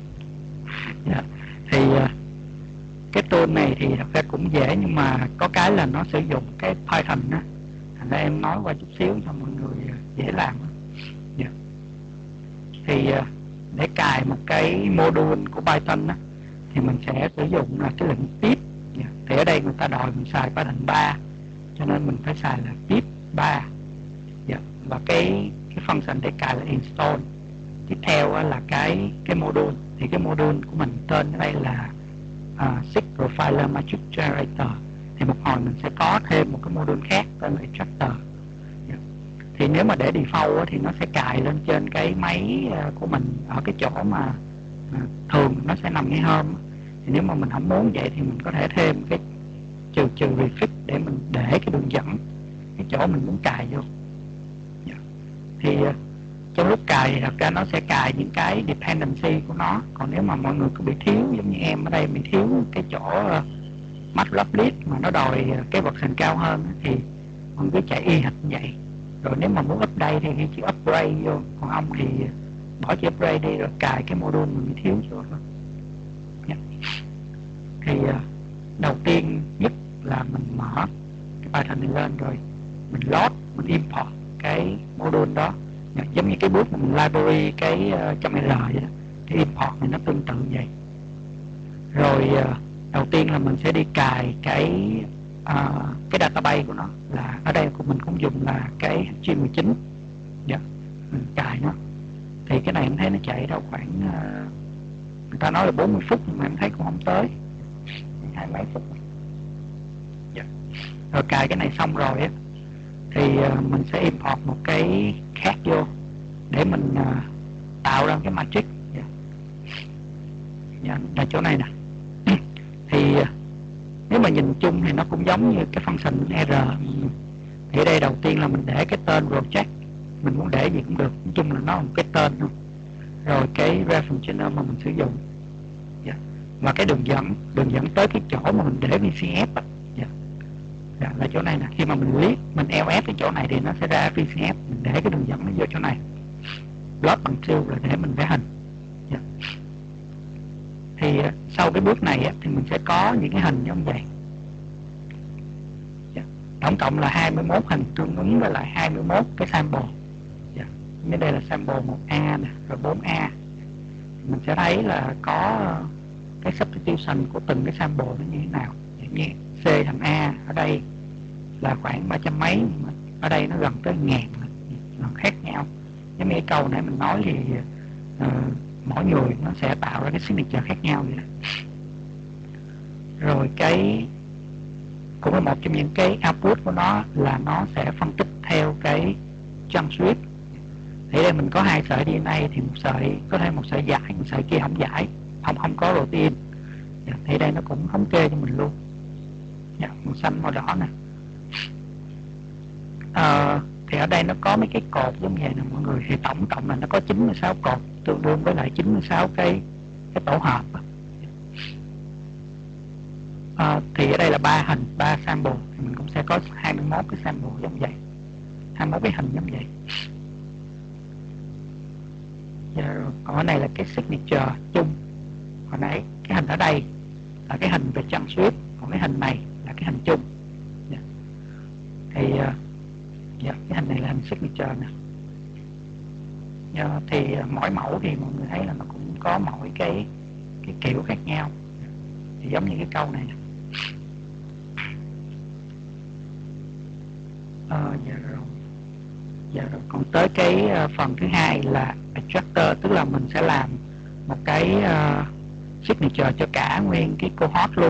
yeah. Thì uh, cái tool này thì thật ra cũng dễ, nhưng mà có cái là nó sử dụng cái Python á, thành ra em nói qua chút xíu cho mọi người dễ làm. Yeah. Thì uh, để cài một cái module của Python á, thì mình sẽ sử dụng là cái lệnh pip. Yeah. Thì ở đây người ta đòi mình xài Python ba, cho nên mình phải xài là pip ba. Yeah. Và cái cái function để cài là install. Tiếp theo là cái cái module, thì cái module của mình tên ở đây là uh, Sig Profiler Matrix Generator. Thì một hồi mình sẽ có thêm một cái module khác tên là Extractor. Yeah. Thì nếu mà để default thì nó sẽ cài lên trên cái máy của mình ở cái chỗ mà uh, thường nó sẽ nằm ngay home. Thì nếu mà mình không muốn vậy thì mình có thể thêm cái trừ trừ refix để mình để cái đường dẫn cái chỗ mình muốn cài vô. Yeah. Thì uh, trong lúc cài thì thật ra nó sẽ cài những cái dependency của nó. Còn nếu mà mọi người có bị thiếu, giống như em ở đây bị thiếu cái chỗ uh, matplotlib mà nó đòi uh, cái version cao hơn, thì mọi người cứ chạy y hệt như vậy. Rồi nếu mà muốn update thì ghi chữ upgrade vô, còn không thì uh, bỏ chữ upgrade đi rồi cài cái module mình bị thiếu vô thôi. Yeah. Thì uh, đầu tiên nhất là mình mở cái Python này lên, rồi mình load, mình import cái module đó. Yeah, giống như cái bước mình library cái uh, trong R vậy đó, cái import này nó tương tự vậy. Rồi uh, đầu tiên là mình sẽ đi cài cái uh, cái database của nó, là ở đây của mình cũng dùng là cái H G mười chín. Yeah, mình cài nó. Thì cái này em thấy nó chạy đâu khoảng uh, người ta nói là bốn mươi phút, nhưng mà em thấy cũng không tới hai mấy phút. Yeah. Rồi cài cái này xong rồi á, thì uh, mình sẽ import một cái khác vô để mình uh, tạo ra cái matrix. Yeah. Yeah, là chỗ này nè. Thì uh, nếu mà nhìn chung thì nó cũng giống như cái function R. Thì ở đây đầu tiên là mình để cái tên project, mình muốn để gì cũng được, nói chung là nó là một cái tên thôi. Rồi cái reference channel mà mình sử dụng. Yeah. Và cái đường dẫn, đường dẫn tới cái chỗ mà mình để vê xê ép á. Yeah. Yeah, là chỗ này nè. Khi mà mình click, mình eo ép cái chỗ này thì nó sẽ ra vê xê ép, mình để cái đường dẫn nó vô chỗ này. Plot bằng siêu là để mình vẽ hình. Yeah. Thì uh, sau cái bước này á, thì mình sẽ có những cái hình giống vậy. Yeah. Tổng cộng là hai mươi mốt hình tương ứng với lại hai mươi mốt cái sample. Yeah. Bên đây là sample một A nè, rồi bốn A. Mình sẽ thấy là có cái substitution của từng cái sample nó như thế nào. Như C thành A ở đây là khoảng ba trăm mấy, nhưng mà ở đây nó gần tới ngàn, là khác nhau. Giống như cái câu nãy mình nói thì uh, mỗi người nó sẽ tạo ra cái signature khác nhau vậy đó. Rồi cái cũng là một trong những cái output của nó là nó sẽ phân tích theo cái transcript. Thì đây mình có hai sợi đê en a, thì một sợi có thể một sợi giải, một sợi kia không giải, không không có protein. thì đây nó cũng thống kê cho mình luôn. Dạ, màu xanh màu đỏ nè. À, thì ở đây nó có mấy cái cột giống vậy nè mọi người, thì tổng cộng là nó có chín mươi sáu cột, tương đương với lại chín mươi sáu cái cái tổ hợp. À, thì ở đây là ba hình, ba sample, thì mình cũng sẽ có hai mươi mốt cái sample giống vậy, hai mươi mốt cái hình giống vậy. Dạ, rồi. Còn cái này là cái signature chung. Hồi nãy cái hình ở đây là cái hình về chân sweep, còn cái hình này là cái hình chung. Dạ. Thì uh, dạ, cái hình này là hình signature nè. Dạ, thì uh, mỗi mẫu thì mọi người thấy là nó cũng có mỗi cái cái kiểu khác nhau. Thì giống như cái câu này nè. Uh, dạ rồi. Dạ rồi. Còn tới cái uh, phần thứ hai là extractor, tức là mình sẽ làm một cái uh, signature cho cả nguyên cái cohort luôn.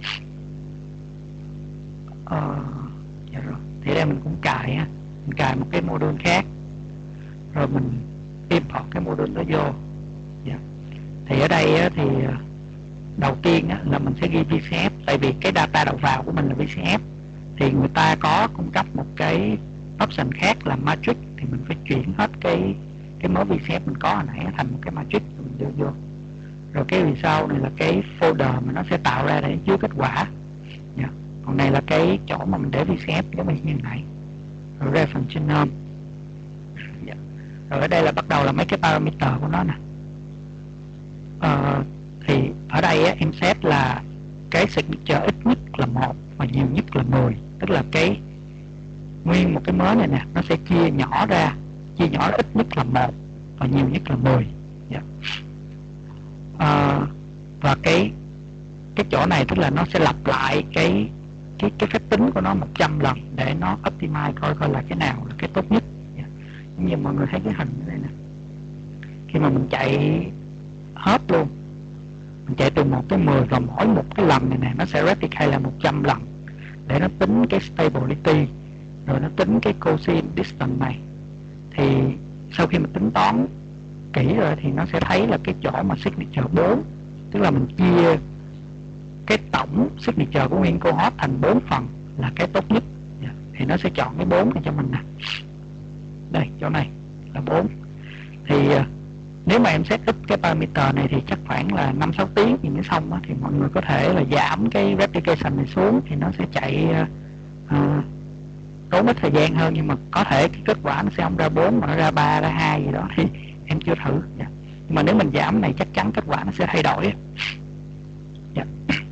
Uh, dạ rồi. Thì đây mình cũng cài ha, mình cài một cái module khác, rồi mình import cái module đó vô. Dạ. Thì ở đây á, thì uh, đầu tiên á, là mình sẽ ghi vê xê ép, tại vì cái data đầu vào của mình là vê xê ép, thì người ta có cung cấp một cái option khác là matrix, thì mình phải chuyển hết cái cái mớ vê xê ép mình có hồi nãy thành một cái matrix mình đưa vô. Rồi cái vì sau này là cái folder mà nó sẽ tạo ra để chứa kết quả. Yeah. Còn này là cái chỗ mà mình để vê xê ép giống như này. Rồi reference genome. Yeah. Rồi ở đây là bắt đầu là mấy cái parameter của nó nè. Uh, thì ở đây á, em set là cái signature ít nhất là một và nhiều nhất là mười, tức là cái nguyên một cái mớ này nè nó sẽ chia nhỏ ra, chia nhỏ ra ít nhất là một và nhiều nhất là mười. Yeah. À, và cái cái chỗ này tức là nó sẽ lặp lại cái cái cái phép tính của nó một trăm lần để nó optimize coi coi là cái nào là cái tốt nhất. Yeah. Giống như mọi người thấy cái hình ở đây nè, khi mà mình chạy hết luôn, mình chạy từ một tới mười, và mỗi một cái lần này nè nó sẽ replicate là một trăm lần để nó tính cái stability, rồi nó tính cái cosine distance này. Thì sau khi mình tính toán kỹ rồi thì nó sẽ thấy là cái chỗ mà signature bốn, tức là mình chia cái tổng signature của nguyên cohort thành bốn phần là cái tốt nhất. Yeah. Thì nó sẽ chọn cái bốn này cho mình nè. Đây, chỗ này là bốn. Thì uh, nếu mà em set ít cái parameter này thì chắc khoảng là năm sáu tiếng thì mới xong đó, thì mọi người có thể là giảm cái replication này xuống, thì nó sẽ chạy uh, tốn ít thời gian hơn, nhưng mà có thể cái kết quả nó sẽ không ra bốn mà nó ra ba, ra hai gì đó, thì em chưa thử. Yeah. Nhưng mà nếu mình giảm này chắc chắn kết quả nó sẽ thay đổi. Yeah.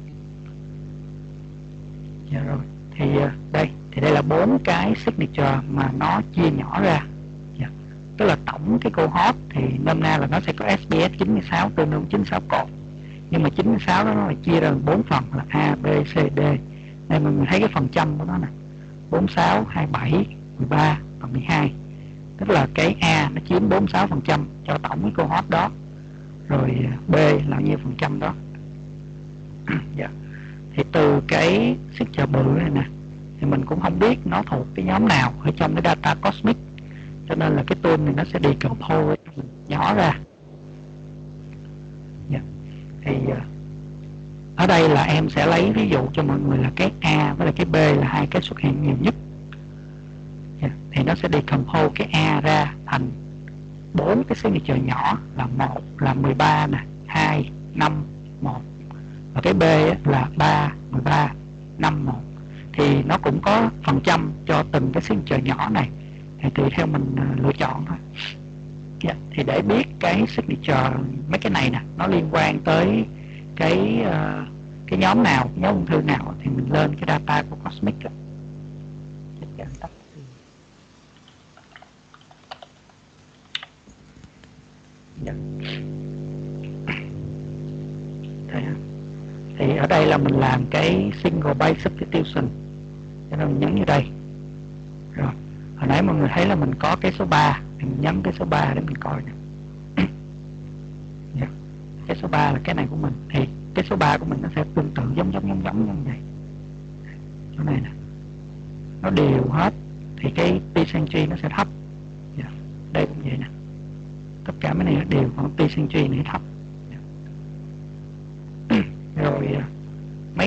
Dạ rồi. Thì uh, đây, thì đây là bốn cái signature mà nó chia nhỏ ra. Yeah. Tức là tổng cái cohort thì nôm na là nó sẽ có ét pê ét chín mươi sáu, tương đương chín mươi sáu cột. Nhưng mà chín mươi sáu đó nó lại chia ra bốn phần là A, B, C, D. Đây mình thấy cái phần trăm của nó nè, bốn mươi sáu, hai mươi bảy, mười ba và mười hai. Tức là cái A nó chiếm bốn mươi sáu phần trăm cho tổng cái cohort đó. Rồi B là bao nhiêu phần trăm đó. Dạ. Thì từ cái signature bự này nè thì mình cũng không biết nó thuộc cái nhóm nào ở trong cái data cosmic, cho nên là cái tool này nó sẽ decompose nhỏ ra. Yeah. Thì uh, ở đây là em sẽ lấy ví dụ cho mọi người là cái A với lại cái B là hai cái xuất hiện nhiều nhất. Yeah. Thì nó sẽ decompose cái A ra thành bốn cái signature nhỏ là một là mười ba nè, hai, năm, một, và cái B là ba, mười ba, năm, một. Thì nó cũng có phần trăm cho từng cái signature nhỏ này, thì tùy theo mình lựa chọn thôi. Yeah. Thì để biết cái signature mấy cái này nè nó liên quan tới cái uh, cái nhóm nào, nhóm ung thư nào, thì mình lên cái data của Cosmic. Yeah. Thì ở đây là mình làm cái single base substitution, cho nên mình nhấn như đây. Rồi hồi nãy mọi người thấy là mình có cái số ba, thì mình nhấn cái số ba để mình coi nè. Yeah. Cái số ba là cái này của mình, thì cái số ba của mình nó sẽ tương tự giống giống giống giống như vậy. Chỗ này nè nó đều hết, thì cái percentage nó sẽ thấp. Yeah. Đây cũng vậy nè, tất cả mấy này nó đều, còn percentage này thấp. Yeah. Rồi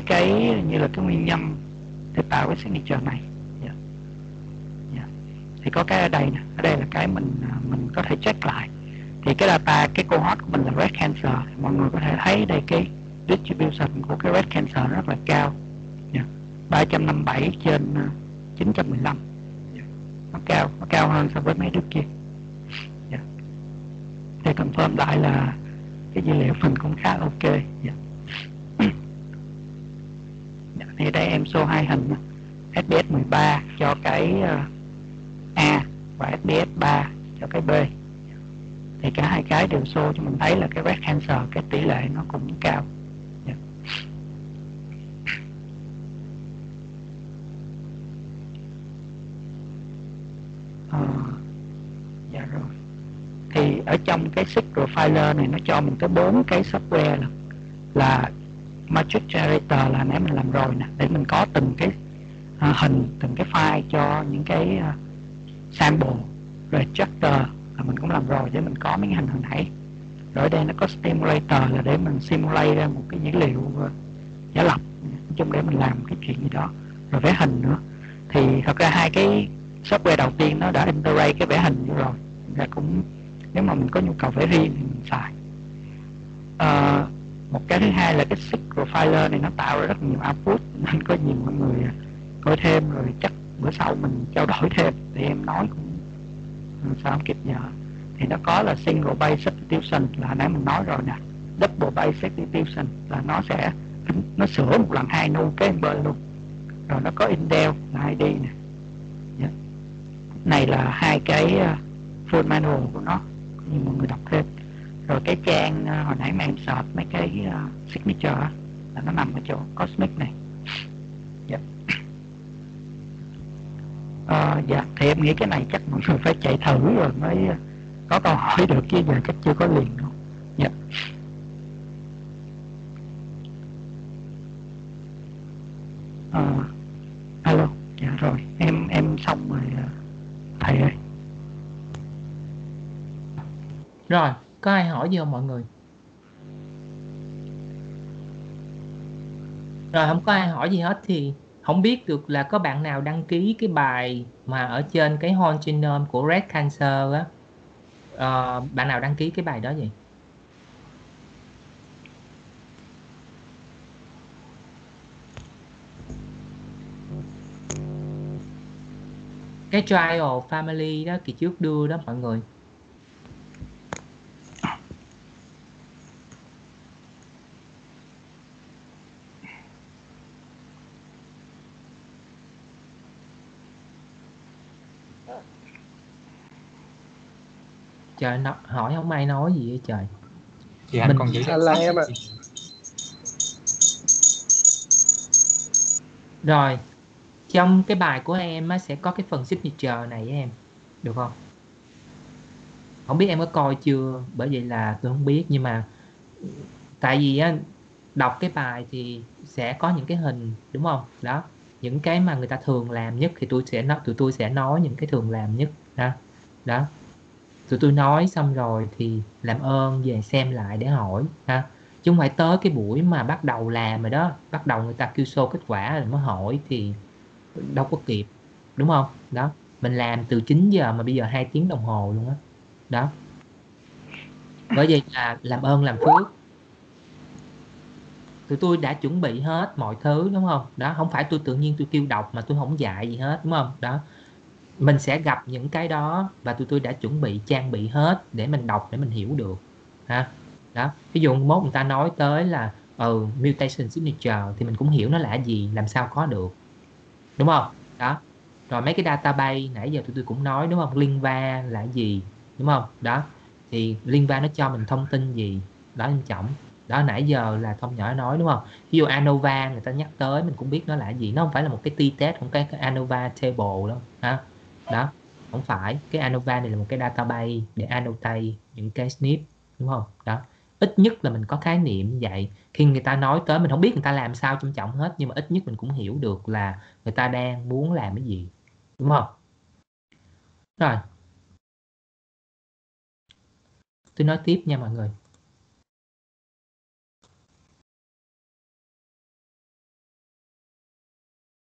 cái như là cái nguyên nhân để tạo cái signature này. Yeah. Yeah. Thì có cái ở đây nè, ở đây là cái mình mình có thể check lại. Thì cái data, cái cohort của mình là breast cancer, mọi người có thể thấy đây cái distribution của cái breast cancer rất là cao. Yeah. ba trăm năm mươi bảy trên chín trăm mười lăm. Yeah. Nó cao, nó cao hơn so với mấy đứa kia. Yeah. Để confirm lại là cái dữ liệu mình cũng khá ok. Yeah. Yeah. Thì đây em show hai hình ét bê ét mười ba cho cái uh, A và ét bê ét ba cho cái B. Thì cả hai cái đều show cho mình thấy là cái breast cancer, cái tỷ lệ nó cũng cao. Yeah. À, dạ rồi. Thì ở trong cái Seq Profiler này nó cho mình tới bốn cái software là, là Matrix Generator là nãy mình làm rồi nè, để mình có từng cái uh, hình, từng cái file cho những cái uh, sample. Rồi Register là mình cũng làm rồi để mình có mấy cái hình hồi nãy. Rồi ở đây nó có Stimulator là để mình simulate ra một cái dữ liệu uh, giả lập, nói chung để mình làm cái chuyện gì đó. Rồi vẽ hình nữa. Thì thật ra hai cái software đầu tiên nó đã integrate cái vẽ hình rồi. Và cũng nếu mà mình có nhu cầu vẽ riêng thì mình xài. À, một cái thứ hai là cái Seq Profiler này nó tạo ra rất nhiều output, nên có nhiều mọi người coi thêm, rồi chắc bữa sau mình trao đổi thêm thì em nói cũng sao không kịp giờ. Thì nó có là single base substitution là nãy mình nói rồi nè, double base substitution là nó sẽ nó sửa một lần hai nu cái bên luôn. Rồi nó có indel là i đê nè. Yeah. Này là hai cái uh, full manual của nó, như mọi người đọc thêm. Rồi cái trang uh, hồi nãy mà em search mấy cái uh, signature uh, là nó nằm ở chỗ Cosmic này. Yeah. Uh, dạ, thì em nghĩ cái này chắc mọi người phải chạy thử rồi mới uh, có câu hỏi được, chứ giờ chắc chưa có liền đâu. Dạ. Uh, alo, dạ rồi, em em xong rồi uh, thầy ơi. Rồi, có ai hỏi gì không mọi người? Rồi không có ai hỏi gì hết thì không biết được là có bạn nào đăng ký cái bài mà ở trên cái whole genome của breast cancer á. Ờ, bạn nào đăng ký cái bài đó vậy? Cái trial family đó kỳ trước đưa đó mọi người. Trời, nó, hỏi không ai nói gì vậy trời. Chị anh Mình còn giữ À, là em ạ. Rồi, trong cái bài của em á, sẽ có cái phần signature này với em, được không? Không biết em có coi chưa, bởi vậy là tôi không biết. Nhưng mà tại vì á, đọc cái bài thì sẽ có những cái hình, đúng không? Đó, những cái mà người ta thường làm nhất thì tôi sẽ nói, tụi tôi sẽ nói những cái thường làm nhất đó. Đó, tụi tôi nói xong rồi thì làm ơn về xem lại để hỏi ha, chứ không phải tới cái buổi mà bắt đầu làm rồi đó, bắt đầu người ta kêu show kết quả rồi mới hỏi thì đâu có kịp, đúng không? Đó, mình làm từ chín giờ mà bây giờ hai tiếng đồng hồ luôn á. Đó. Đó, bởi vậy là làm ơn làm phước, tụi tôi đã chuẩn bị hết mọi thứ, đúng không? Đó, không phải tôi tự nhiên tôi kêu đọc mà tôi không dạy gì hết, đúng không? Đó, mình sẽ gặp những cái đó và tụi tôi đã chuẩn bị trang bị hết để mình đọc, để mình hiểu được ha. Đó, ví dụ mốt người ta nói tới là ừ, mutation signature thì mình cũng hiểu nó là gì, làm sao có được, đúng không? Đó, rồi mấy cái database nãy giờ tụi tôi cũng nói, đúng không? Linva là gì, đúng không? Đó, thì Linva nó cho mình thông tin gì đó anh Trọng. Đó, nãy giờ là Thông nhỏ nói, đúng không? Ví dụ ANOVA người ta nhắc tới mình cũng biết nó là gì, nó không phải là một cái t-test, không cái, cái ANOVA table đâu ha. Đó, không phải, cái ANOVA này là một cái database để annotate những cái snip, đúng không? Đó, ít nhất là mình có khái niệm như vậy. Khi người ta nói tới mình không biết người ta làm sao trong trọng hết, nhưng mà ít nhất mình cũng hiểu được là người ta đang muốn làm cái gì, đúng không? Rồi, tôi nói tiếp nha mọi người.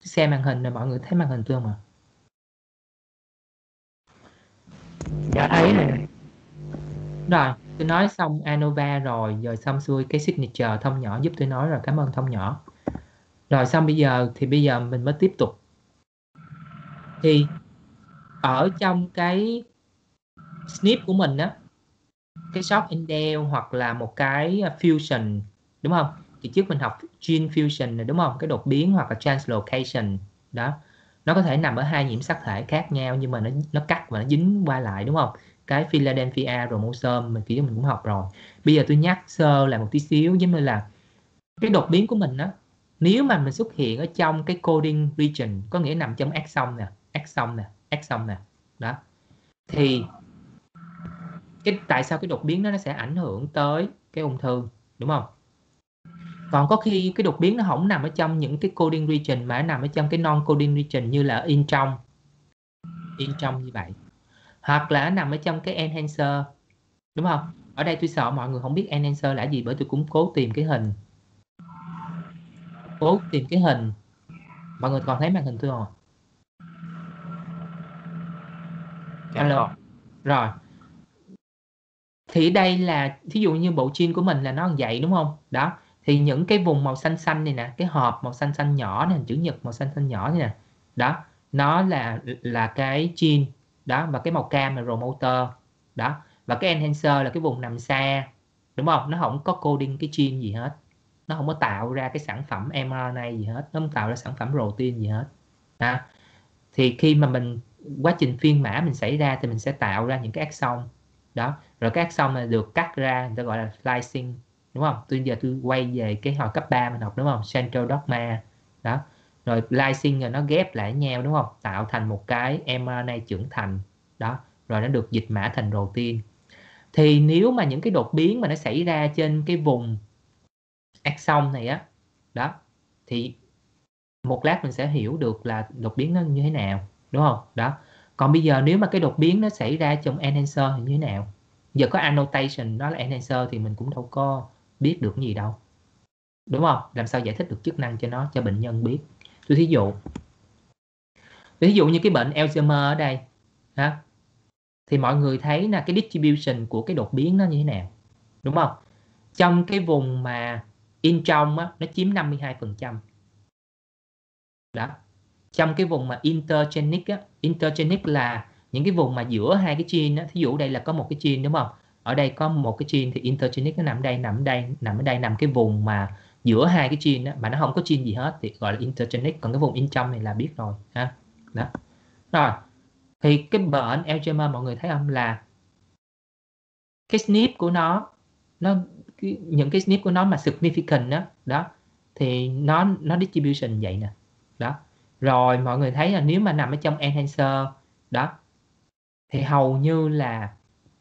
Xem màn hình này, mọi người thấy màn hình tôi không ạ? Dạ thấy này. Rồi, tôi nói xong ANOVA rồi, rồi xong xuôi cái signature thông nhỏ giúp tôi nói rồi, cảm ơn thông nhỏ. Rồi xong bây giờ thì bây giờ mình mới tiếp tục. Thì ở trong cái snip của mình á, cái short indel hoặc là một cái fusion, đúng không? Thì trước mình học gene fusion này, đúng không? Cái đột biến hoặc là translocation đó, nó có thể nằm ở hai nhiễm sắc thể khác nhau, nhưng mà nó nó cắt và nó dính qua lại, đúng không? Cái Philadelphia chromosome mình kiểu mình cũng học rồi. Bây giờ tôi nhắc sơ lại một tí xíu, giống như là cái đột biến của mình đó, nếu mà mình xuất hiện ở trong cái coding region, có nghĩa nằm trong exon nè, exon nè, exon nè, đó, thì cái tại sao cái đột biến đó nó sẽ ảnh hưởng tới cái ung thư, đúng không? Còn có khi cái đột biến nó không nằm ở trong những cái coding region mà nó nằm ở trong cái non coding region, như là in trong in trong như vậy, hoặc là nó nằm ở trong cái enhancer, đúng không? Ở đây tôi sợ mọi người không biết enhancer là gì, bởi tôi cũng cố tìm cái hình cố tìm cái hình mọi người còn thấy màn hình tôi không? Alo. Rồi, thì đây là thí dụ như bộ gene của mình là nó như vậy, đúng không? Đó, thì những cái vùng màu xanh xanh này nè, cái hộp màu xanh xanh nhỏ này, chữ nhật màu xanh xanh nhỏ này nè, đó, nó là là cái gene đó, và cái màu cam là promoter đó, và cái enhancer là cái vùng nằm xa, đúng không? Nó không có coding cái gene gì hết, nó không có tạo ra cái sản phẩm em rờ en a gì hết, nó không tạo ra sản phẩm protein gì hết. À, thì khi mà mình quá trình phiên mã mình xảy ra thì mình sẽ tạo ra những cái exon đó, rồi các exon này được cắt ra, người ta gọi là splicing, đúng không? Tôi giờ tôi quay về cái hồi cấp ba mình học, đúng không? Central dogma đó, rồi splicing rồi nó ghép lại với nhau, đúng không? Tạo thành một cái em rờ en a trưởng thành đó, rồi nó được dịch mã thành protein. Thì nếu mà những cái đột biến mà nó xảy ra trên cái vùng exon này á, đó, thì một lát mình sẽ hiểu được là đột biến nó như thế nào, đúng không? Đó. Còn bây giờ nếu mà cái đột biến nó xảy ra trong enhancer thì như thế nào? Giờ có annotation đó là enhancer thì mình cũng đâu có biết được gì đâu, đúng không? Làm sao giải thích được chức năng cho nó, cho bệnh nhân biết. Tôi thí dụ ví dụ như cái bệnh Alzheimer ở đây ha, thì mọi người thấy là cái distribution của cái đột biến nó như thế nào, đúng không? Trong cái vùng mà in trong á, nó chiếm năm mươi hai phần trăm đó. Trong cái vùng mà intergenic á, intergenic là những cái vùng mà giữa hai cái gene á, thí dụ đây là có một cái gene, đúng không? Ở đây có một cái gene thì intergenic nó nằm ở đây, nằm ở đây, nằm ở đây, nằm cái vùng mà giữa hai cái gene á, mà nó không có gene gì hết thì gọi là intergenic, còn cái vùng in trong này là biết rồi ha. Đó. Rồi, thì cái bệnh Alzheimer mọi người thấy không, là cái snip của nó nó cái, những cái snip của nó mà significant đó, đó thì nó nó distribution vậy nè. Đó. Rồi mọi người thấy là nếu mà nằm ở trong enhancer đó thì hầu như là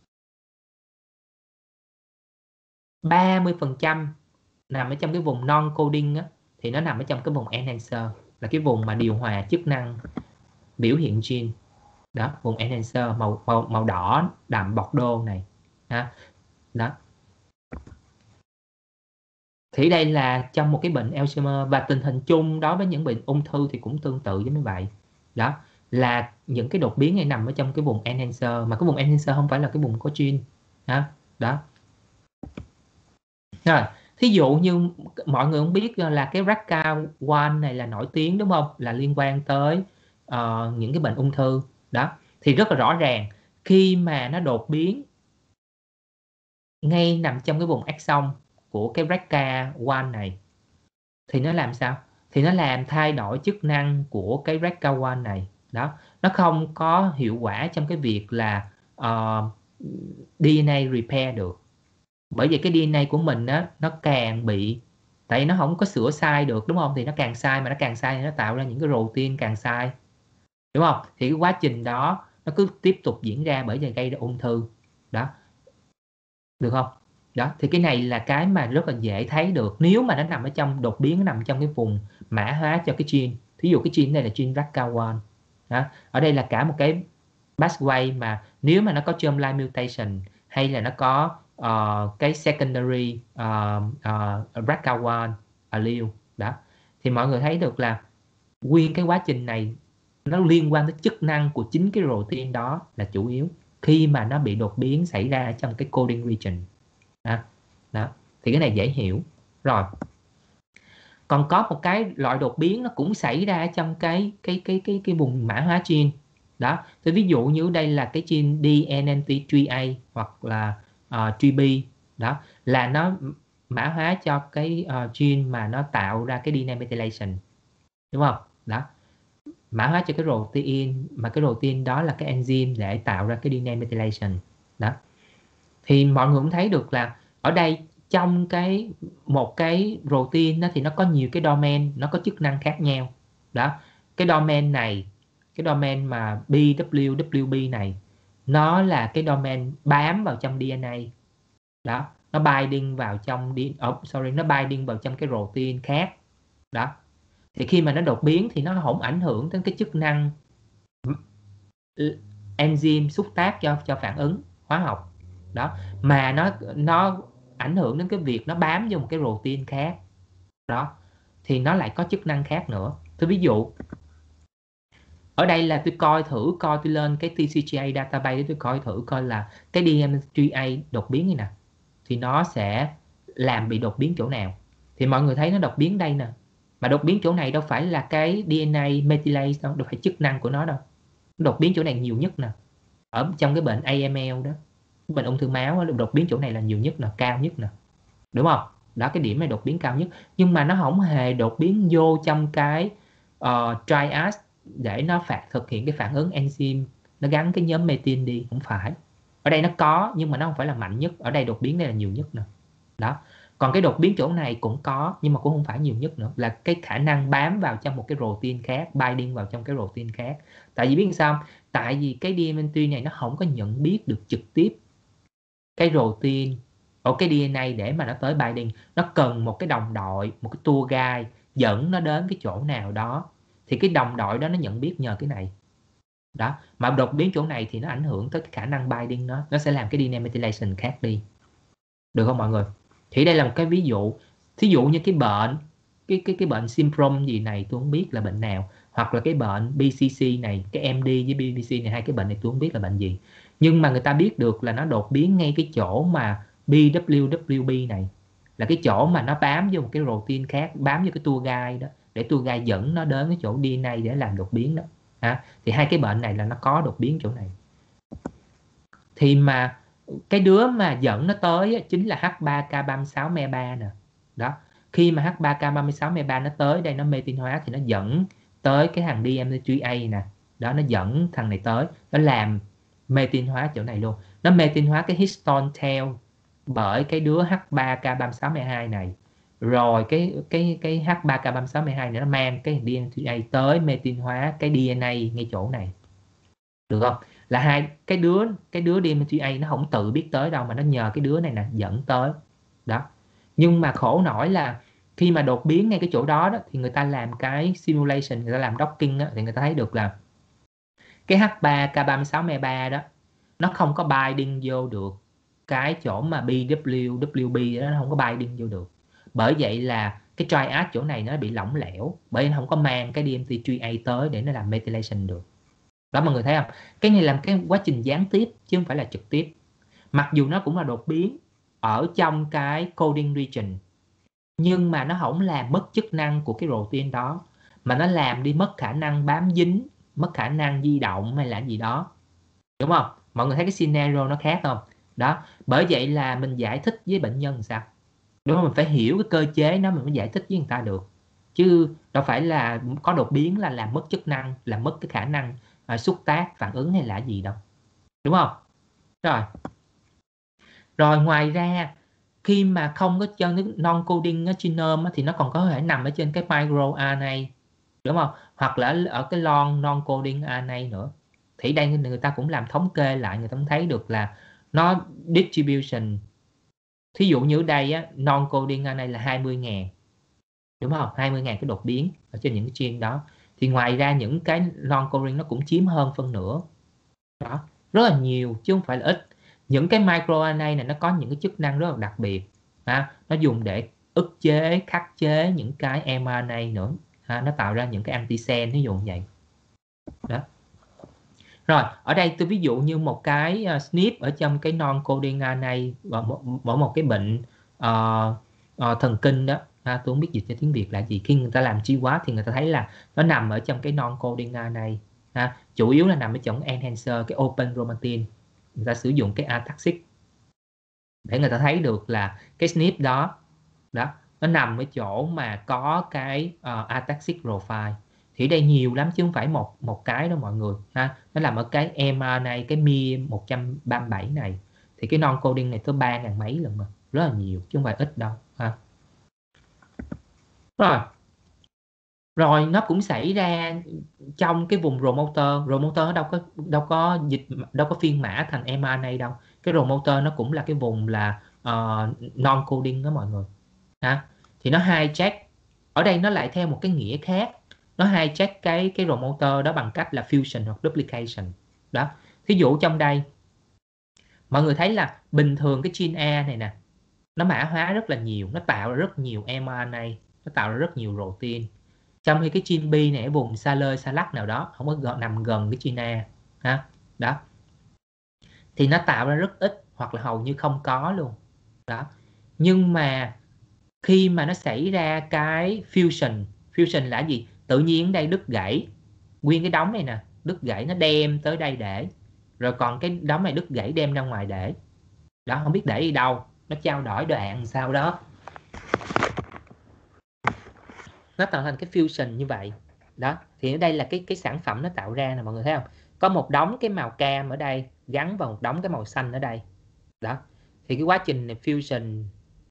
ba mươi phần trăm nằm ở trong cái vùng non coding á, thì nó nằm ở trong cái vùng enhancer, là cái vùng mà điều hòa chức năng biểu hiện gene. Đó, vùng enhancer màu màu màu đỏ đậm bọt đô này ha. Đó. Thì đây là trong một cái bệnh Alzheimer, và tình hình chung đối với những bệnh ung thư thì cũng tương tự với như vậy. Đó, là những cái đột biến này nằm ở trong cái vùng enhancer, mà cái vùng enhancer không phải là cái vùng có gene ha. Đó. Rồi, thí dụ như mọi người cũng biết là cái rờ a xê ca một này là nổi tiếng, đúng không? Là liên quan tới uh, những cái bệnh ung thư. Đó, thì rất là rõ ràng khi mà nó đột biến ngay nằm trong cái vùng exon của cái rờ a xê ca một này thì nó làm sao? Thì nó làm thay đổi chức năng của cái rờ a xê ca một này. Đó, nó không có hiệu quả trong cái việc là uh, đê en a repair được. Bởi vì cái đê en a của mình á, nó càng bị, tại nó không có sửa sai được, đúng không? Thì nó càng sai, mà nó càng sai thì nó tạo ra những cái protein càng sai, đúng không? Thì cái quá trình đó nó cứ tiếp tục diễn ra, bởi vì gây ra ung thư. Đó, được không? Đó, thì cái này là cái mà rất là dễ thấy được nếu mà nó nằm ở trong đột biến, nó nằm trong cái vùng mã hóa cho cái gene. Thí dụ cái gene này là gene rờ a xê ca một. Đó, ở đây là cả một cái pathway mà nếu mà nó có germline mutation hay là nó có uh, cái secondary uh, uh, rờ a xê ca một allele đó, thì mọi người thấy được là nguyên cái quá trình này nó liên quan tới chức năng của chính cái protein đó là chủ yếu khi mà nó bị đột biến xảy ra trong cái coding region. Đó. Đó. Thì cái này dễ hiểu. Rồi. Còn có một cái loại đột biến nó cũng xảy ra trong cái cái cái cái cái vùng mã hóa gene. Đó. Thì ví dụ như đây là cái gene D N N T ba A hoặc là uh, ba B. Đó là nó mã hóa cho cái uh, gene mà nó tạo ra cái D N A methylation. Đúng không? Đó. Mã hóa cho cái protein mà cái protein đó là cái enzyme để tạo ra cái D N A methylation. Đó. Thì mọi người cũng thấy được là ở đây trong cái một cái protein đó thì nó có nhiều cái domain, nó có chức năng khác nhau. Đó. Cái domain này, cái domain mà B W W B này nó là cái domain bám vào trong D N A. Đó, nó binding vào trong đi oh, sorry, nó binding vào trong cái protein khác. Đó. Thì khi mà nó đột biến thì nó không ảnh hưởng đến cái chức năng enzyme xúc tác cho cho phản ứng hóa học. Đó, mà nó nó ảnh hưởng đến cái việc nó bám vô một cái protein khác. Đó, thì nó lại có chức năng khác nữa. Tôi ví dụ ở đây là tôi coi thử coi tôi lên cái T C G A database để tôi coi thử coi là cái D N T ba A đột biến như nè thì nó sẽ làm bị đột biến chỗ nào. Thì mọi người thấy nó đột biến đây nè. Mà đột biến chỗ này đâu phải là cái D N A methylase đâu, đâu phải chức năng của nó đâu. Đột biến chỗ này nhiều nhất nè. Ở trong cái bệnh A M L đó, cái bệnh ung thư máu đó, đột biến chỗ này là nhiều nhất nè, cao nhất nè. Đúng không? Đó, cái điểm này đột biến cao nhất. Nhưng mà nó không hề đột biến vô trong cái uh, triad để nó phạt thực hiện cái phản ứng enzyme, nó gắn cái nhóm metin đi, không phải. Ở đây nó có nhưng mà nó không phải là mạnh nhất. Ở đây đột biến đây là nhiều nhất nè. Đó. Còn cái đột biến chỗ này cũng có nhưng mà cũng không phải nhiều nhất nữa, là cái khả năng bám vào trong một cái protein khác, binding vào trong cái protein khác. Tại vì biết sao? Tại vì cái D M T này nó không có nhận biết được trực tiếp cái protein ở cái D N A để mà nó tới binding. Nó cần một cái đồng đội, một cái tour guide dẫn nó đến cái chỗ nào đó. Thì cái đồng đội đó nó nhận biết nhờ cái này. Đó. Mà đột biến chỗ này thì nó ảnh hưởng tới cái khả năng binding nó. Nó sẽ làm cái D N A methylation khác đi. Được không mọi người? Thì đây là một cái ví dụ. Thí dụ như cái bệnh cái cái cái bệnh syndrome gì này tôi không biết là bệnh nào, hoặc là cái bệnh B C C này, cái M D với B B C này, hai cái bệnh này tôi không biết là bệnh gì. Nhưng mà người ta biết được là nó đột biến ngay cái chỗ mà B W W B này, là cái chỗ mà nó bám vô một cái protein khác, bám vô cái tour guide đó, để tour guide dẫn nó đến cái chỗ D N A để làm đột biến đó. Ha? Thì hai cái bệnh này là nó có đột biến chỗ này. Thì mà cái đứa mà dẫn nó tới á, chính là H ba K ba mươi sáu me ba nè. Đó. Khi mà H ba K ba mươi sáu me ba nó tới đây, nó metin hóa thì nó dẫn tới cái thằng D M T ba A nè. Đó, nó dẫn thằng này tới, nó làm metin hóa chỗ này luôn. Nó metin hóa cái histone tail bởi cái đứa H ba K ba mươi sáu me hai này. Rồi cái cái cái H ba K ba mươi sáu me hai này nó mang cái D M T ba A tới metin hóa cái D N A ngay chỗ này. Được không? Là hai cái đứa cái đứa D M T ba A nó không tự biết tới đâu mà nó nhờ cái đứa này nè dẫn tới. Đó. Nhưng mà khổ nổi là khi mà đột biến ngay cái chỗ đó, đó thì người ta làm cái simulation, người ta làm docking đó, thì người ta thấy được là cái H ba K ba mươi sáu me ba đó nó không có binding vô được cái chỗ mà B W W B đó, nó không có binding vô được. Bởi vậy là cái triad chỗ này nó bị lỏng lẻo, bởi nó không có mang cái D M T ba A tới để nó làm methylation được. Đó mọi người thấy không? Cái này làm cái quá trình gián tiếp chứ không phải là trực tiếp. Mặc dù nó cũng là đột biến ở trong cái coding region, nhưng mà nó không làm mất chức năng của cái protein đó, mà nó làm đi mất khả năng bám dính, mất khả năng di động hay là gì đó. Đúng không? Mọi người thấy cái scenario nó khác không? Đó. Bởi vậy là mình giải thích với bệnh nhân làm sao? Đúng không? Mình phải hiểu cái cơ chế nó mình mới giải thích với người ta được. Chứ đâu phải là có đột biến là làm mất chức năng, làm mất cái khả năng à, xúc tác, phản ứng hay là gì đâu. Đúng không? Rồi. Rồi ngoài ra khi mà không có cho non coding genome thì nó còn có thể nằm ở trên cái micro R N A, đúng không? Hoặc là ở cái long non coding R N A nữa. Thì đây người ta cũng làm thống kê lại, người ta cũng thấy được là nó distribution. Thí dụ như ở đây á, non coding R N A là hai mươi nghìn, đúng không? hai mươi nghìn cái đột biến ở trên những cái gene đó. Thì ngoài ra những cái non coding nó cũng chiếm hơn phân nửa. Đó, rất là nhiều chứ không phải là ít. Những cái micro R N A này nó có những cái chức năng rất là đặc biệt. Ha? Nó dùng để ức chế, khắc chế những cái mRNA nữa. ha, nó tạo ra những cái antisense ví dụ như vậy đó. Rồi ở đây tôi ví dụ như một cái uh, ét en pi ở trong cái non-coding rờ en a mỗi một cái bệnh uh, uh, thần kinh đó, ha, tôi không biết dịch cho tiếng Việt là gì. Khi người ta làm chi hóa thì người ta thấy là nó nằm ở trong cái non-coding rờ en a, ha, chủ yếu là nằm ở trong enhancer, cái open chromatin. Người ta sử dụng cái ataxic để người ta thấy được là cái ét en pê đó đó nó nằm ở chỗ mà có cái uh, ataxic profile. Thì đây nhiều lắm chứ không phải một một cái đâu mọi người, ha. Nó nằm ở cái em rờ en a, cái em i một trăm ba mươi bảy này. Thì cái non coding này tới ba ngàn mấy lần mà, rất là nhiều chứ không phải ít đâu, ha. Rồi rồi nó cũng xảy ra trong cái vùng promoter. Promoter nó đâu có đâu có dịch đâu có phiên mã thành em rờ en a đâu. Cái promoter nó cũng là cái vùng là uh, non coding đó mọi người, ha. Thì nó hijack ở đây, nó lại theo một cái nghĩa khác. Nó hijack cái cái promoter đó bằng cách là fusion hoặc duplication đó. Thí dụ trong đây mọi người thấy là bình thường cái gene A này nè, nó mã hóa rất là nhiều, nó tạo ra rất nhiều em rờ en a, nó tạo ra rất nhiều protein. Trong khi cái gene B này ở vùng xa lơi xa lắc nào đó, không có gần, nằm gần cái gene A, ha, đó, thì nó tạo ra rất ít hoặc là hầu như không có luôn đó. Nhưng mà khi mà nó xảy ra cái fusion, fusion là gì? Tự nhiên ở đây đứt gãy, nguyên cái đống này nè, đứt gãy nó đem tới đây để, rồi còn cái đống này đứt gãy đem ra ngoài để, đó, không biết để đi đâu, nó trao đổi đoạn sao đó, nó tạo thành cái fusion như vậy đó. Thì ở đây là cái cái sản phẩm nó tạo ra nè mọi người thấy không? Có một đống cái màu cam ở đây gắn vào một đống cái màu xanh ở đây đó. Thì cái quá trình này fusion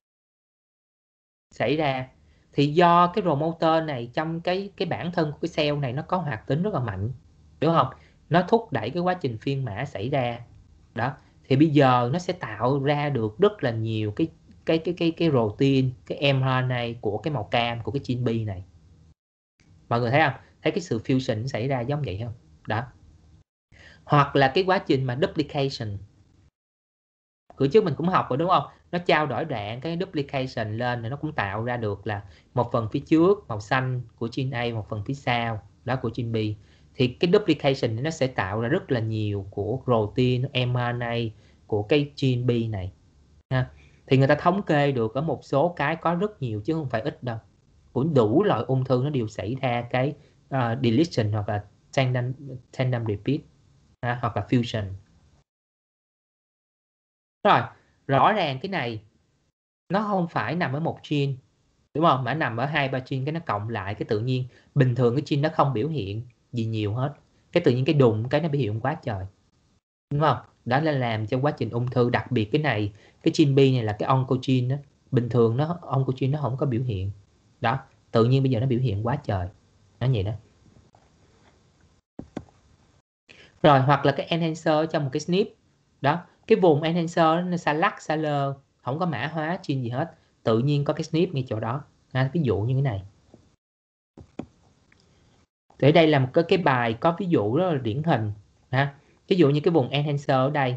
xảy ra thì do cái promoter này trong cái cái bản thân của cái cell này nó có hoạt tính rất là mạnh, đúng không? Nó thúc đẩy cái quá trình phiên mã xảy ra đó. Thì bây giờ nó sẽ tạo ra được rất là nhiều cái cái cái cái cái protein, cái em rờ en a của cái màu cam của cái gene B này. Mọi người thấy không? Thấy cái sự fusion xảy ra giống vậy không? Đó. Hoặc là cái quá trình mà duplication. Bữa trước mình cũng học rồi đúng không? Nó trao đổi đoạn cái duplication lên thì nó cũng tạo ra được là một phần phía trước màu xanh của gene A, một phần phía sau đó của gene B. Thì cái duplication nó sẽ tạo ra rất là nhiều của protein em rờ en a của cái gene B này, ha. Thì người ta thống kê được ở một số cái có rất nhiều chứ không phải ít đâu. Cũng đủ loại ung thư nó đều xảy ra cái uh, deletion hoặc là tandem, tandem repeat, ha, hoặc là fusion. Rồi, rõ ràng cái này nó không phải nằm ở một gene, đúng không? Mà nằm ở hai ba gene, cái nó cộng lại cái tự nhiên bình thường cái gene nó không biểu hiện gì nhiều hết. Cái tự nhiên cái đụng cái nó biểu hiện quá trời, đúng không? Đó là làm cho quá trình ung thư, đặc biệt cái này, cái gene B này là cái oncogene đó. Bình thường nó oncogene nó không có biểu hiện. Đó, tự nhiên bây giờ nó biểu hiện quá trời. Nó vậy đó. Rồi, hoặc là cái enhancer trong một cái ét en pê đó, cái vùng enhancer nó xa lắc xa lơ, không có mã hóa gene gì hết, tự nhiên có cái ét en pê ngay chỗ đó, ha, ví dụ như cái này. Thì ở đây là một cái, cái bài có ví dụ rất là điển hình, ha. Ví dụ như cái vùng enhancer ở đây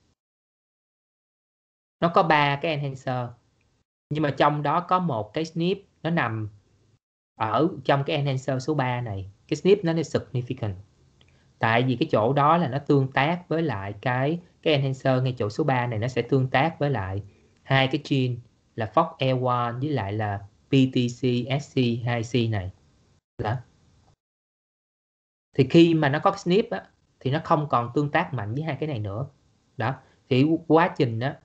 nó có ba cái enhancer, nhưng mà trong đó có một cái ét en pê nó nằm ở trong cái enhancer số ba này. Cái ét en pê nó là significant, tại vì cái chỗ đó là nó tương tác với lại cái cái enhancer ngay chỗ số ba này, nó sẽ tương tác với lại hai cái gene là F O X L một với lại là P T C S C hai C này đó. Thì khi mà nó có cái ét en pê á, thì nó không còn tương tác mạnh với hai cái này nữa đó. Thì quá trình đó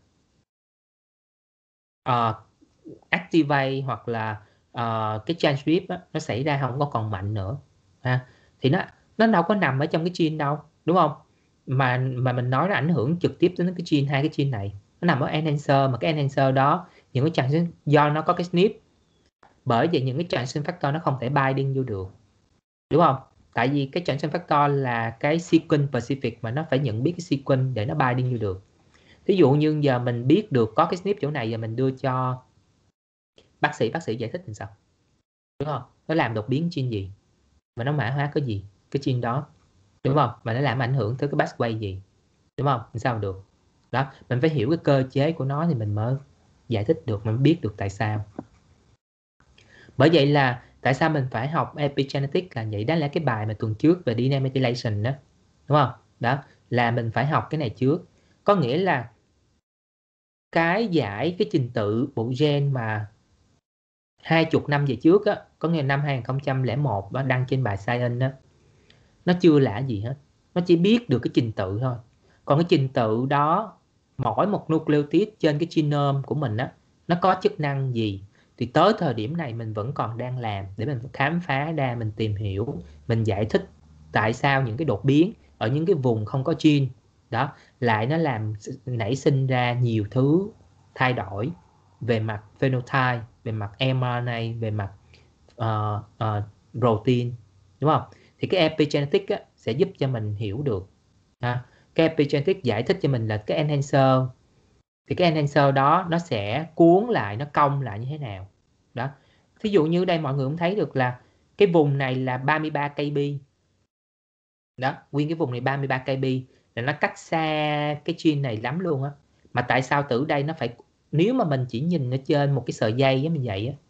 uh, activate hoặc là uh, cái transcript á, nó xảy ra không có còn mạnh nữa, ha. Thì nó nó đâu có nằm ở trong cái gene đâu, đúng không? Mà mà mình nói nó ảnh hưởng trực tiếp đến cái gene, hai cái gene này nó nằm ở enhancer, mà cái enhancer đó những cái transition do nó có cái ét en pê, bởi vậy những cái transition factor nó không thể binding vô được, đúng không? Tại vì cái transition factor là cái sequence specific mà nó phải nhận biết cái sequence để nó binding vô được. Ví dụ như giờ mình biết được có cái ét en pê chỗ này, giờ mình đưa cho bác sĩ, bác sĩ giải thích làm sao, đúng không? Nó làm đột biến gene gì và nó mã hóa cái gì cái gene đó, đúng không? Mà nó làm ảnh hưởng tới cái pathway gì, đúng không? Làm sao được đó? Mình phải hiểu cái cơ chế của nó thì mình mới giải thích được, mình mới biết được tại sao. Bởi vậy là Tại sao mình phải học epigenetics là vậy? Đó là cái bài mà tuần trước về đê en a methylation đó, đúng không? Đó là mình phải học cái này trước. Có nghĩa là cái giải cái trình tự bộ gen mà hai mươi năm về trước á, có nghĩa là năm hai nghìn không trăm lẻ một đó, đăng trên bài Science đó, nó chưa là gì hết, nó chỉ biết được cái trình tự thôi. Còn cái trình tự đó, mỗi một nucleotide trên cái genome của mình á, nó có chức năng gì, thì tới thời điểm này mình vẫn còn đang làm để mình khám phá ra, mình tìm hiểu, mình giải thích tại sao những cái đột biến ở những cái vùng không có gene đó lại nó làm nảy sinh ra nhiều thứ thay đổi về mặt phenotype, về mặt em rờ en a, về mặt uh, uh, protein, đúng không? Thì cái epigenetics á, sẽ giúp cho mình hiểu được. Ha. Cái epigenetics giải thích cho mình là cái enhancer, thì cái enhancer đó nó sẽ cuốn lại, nó cong lại như thế nào đó. Thí dụ như đây mọi người cũng thấy được là cái vùng này là ba mươi ba cây bi đó, nguyên cái vùng này ba mươi ba cây bi là nó cách xa cái gene này lắm luôn á. Mà tại sao từ đây nó phải, nếu mà mình chỉ nhìn ở trên một cái sợi dây giống như vậy á,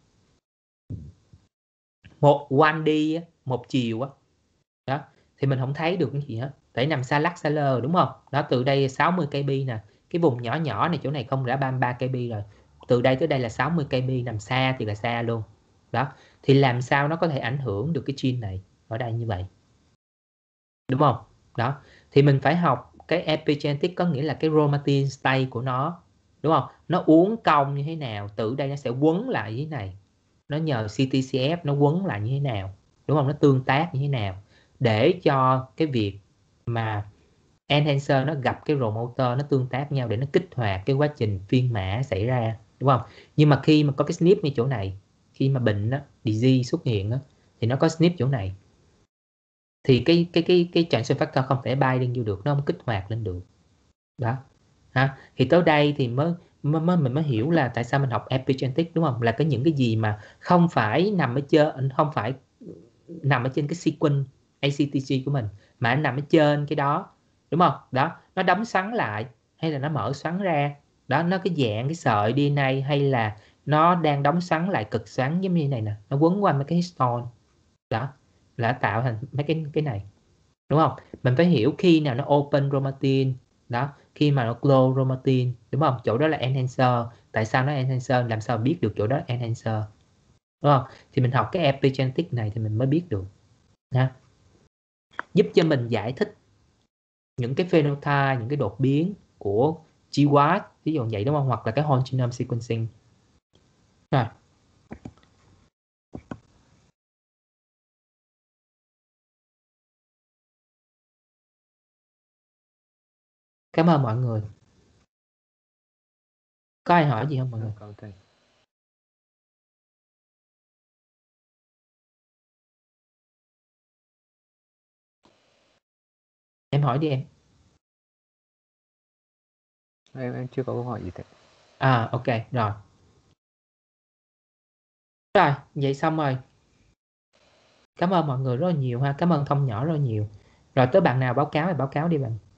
một one D á, một chiều á đó, thì mình không thấy được cái gì hết, tại nằm xa lắc xa lơ, đúng không? Đó, từ đây sáu mươi cây bi nè, cái vùng nhỏ nhỏ này chỗ này không đã ba mươi ba cây bi rồi, từ đây tới đây là sáu mươi cây bi, nằm xa thì là xa luôn đó. Thì làm sao nó có thể ảnh hưởng được cái gene này ở đây như vậy, đúng không? Đó, thì mình phải học cái epigenetic, có nghĩa là cái chromatin state của nó, đúng không? Nó uốn cong như thế nào, từ đây nó sẽ quấn lại như thế này, nó nhờ xê tê xê ép nó quấn lại như thế nào, đúng không? Nó tương tác như thế nào để cho cái việc mà enhancer nó gặp cái promoter, nó tương tác nhau để nó kích hoạt cái quá trình phiên mã xảy ra, đúng không? Nhưng mà khi mà có cái snip như chỗ này, khi mà bệnh đó, disease xuất hiện đó, thì nó có snip chỗ này, thì cái cái cái cái transfer factor không thể bay lên vô được, nó không kích hoạt lên được đó ha. Thì tới đây thì mới mới mới mình mới hiểu là tại sao mình học epigenetics, đúng không? Là cái những cái gì mà không phải nằm ở trên, không phải nằm ở trên cái sequence a xê tê giê của mình, mà nó nằm ở trên cái đó, đúng không? Đó, nó đóng xoắn lại hay là nó mở xoắn ra đó, nó cái dạng cái sợi đê en a, hay là nó đang đóng xoắn lại cực xoắn giống như này nè, nó quấn quanh mấy cái histone đó, là tạo thành mấy cái cái này, đúng không? Mình phải hiểu khi nào nó open chromatin đó, khi mà nó close chromatin, đúng không? Chỗ đó là enhancer, tại sao nó enhancer, làm sao biết được chỗ đó enhancer, đúng không? Thì mình học cái epigenetics này thì mình mới biết được ha, giúp cho mình giải thích những cái phenotype, những cái đột biến của giê vê a tê, ví dụ vậy, đúng không? Hoặc là cái whole genome sequencing. Rồi. Cảm ơn mọi người. Có ai hỏi gì không mọi người? Câu thầy. Em hỏi đi em. Em em chưa có câu hỏi gì thầy. À ok rồi. Rồi, vậy xong rồi. Cảm ơn mọi người rất là nhiều ha, cảm ơn Thông nhỏ rất là nhiều. Rồi tới bạn nào báo cáo thì báo cáo đi bạn.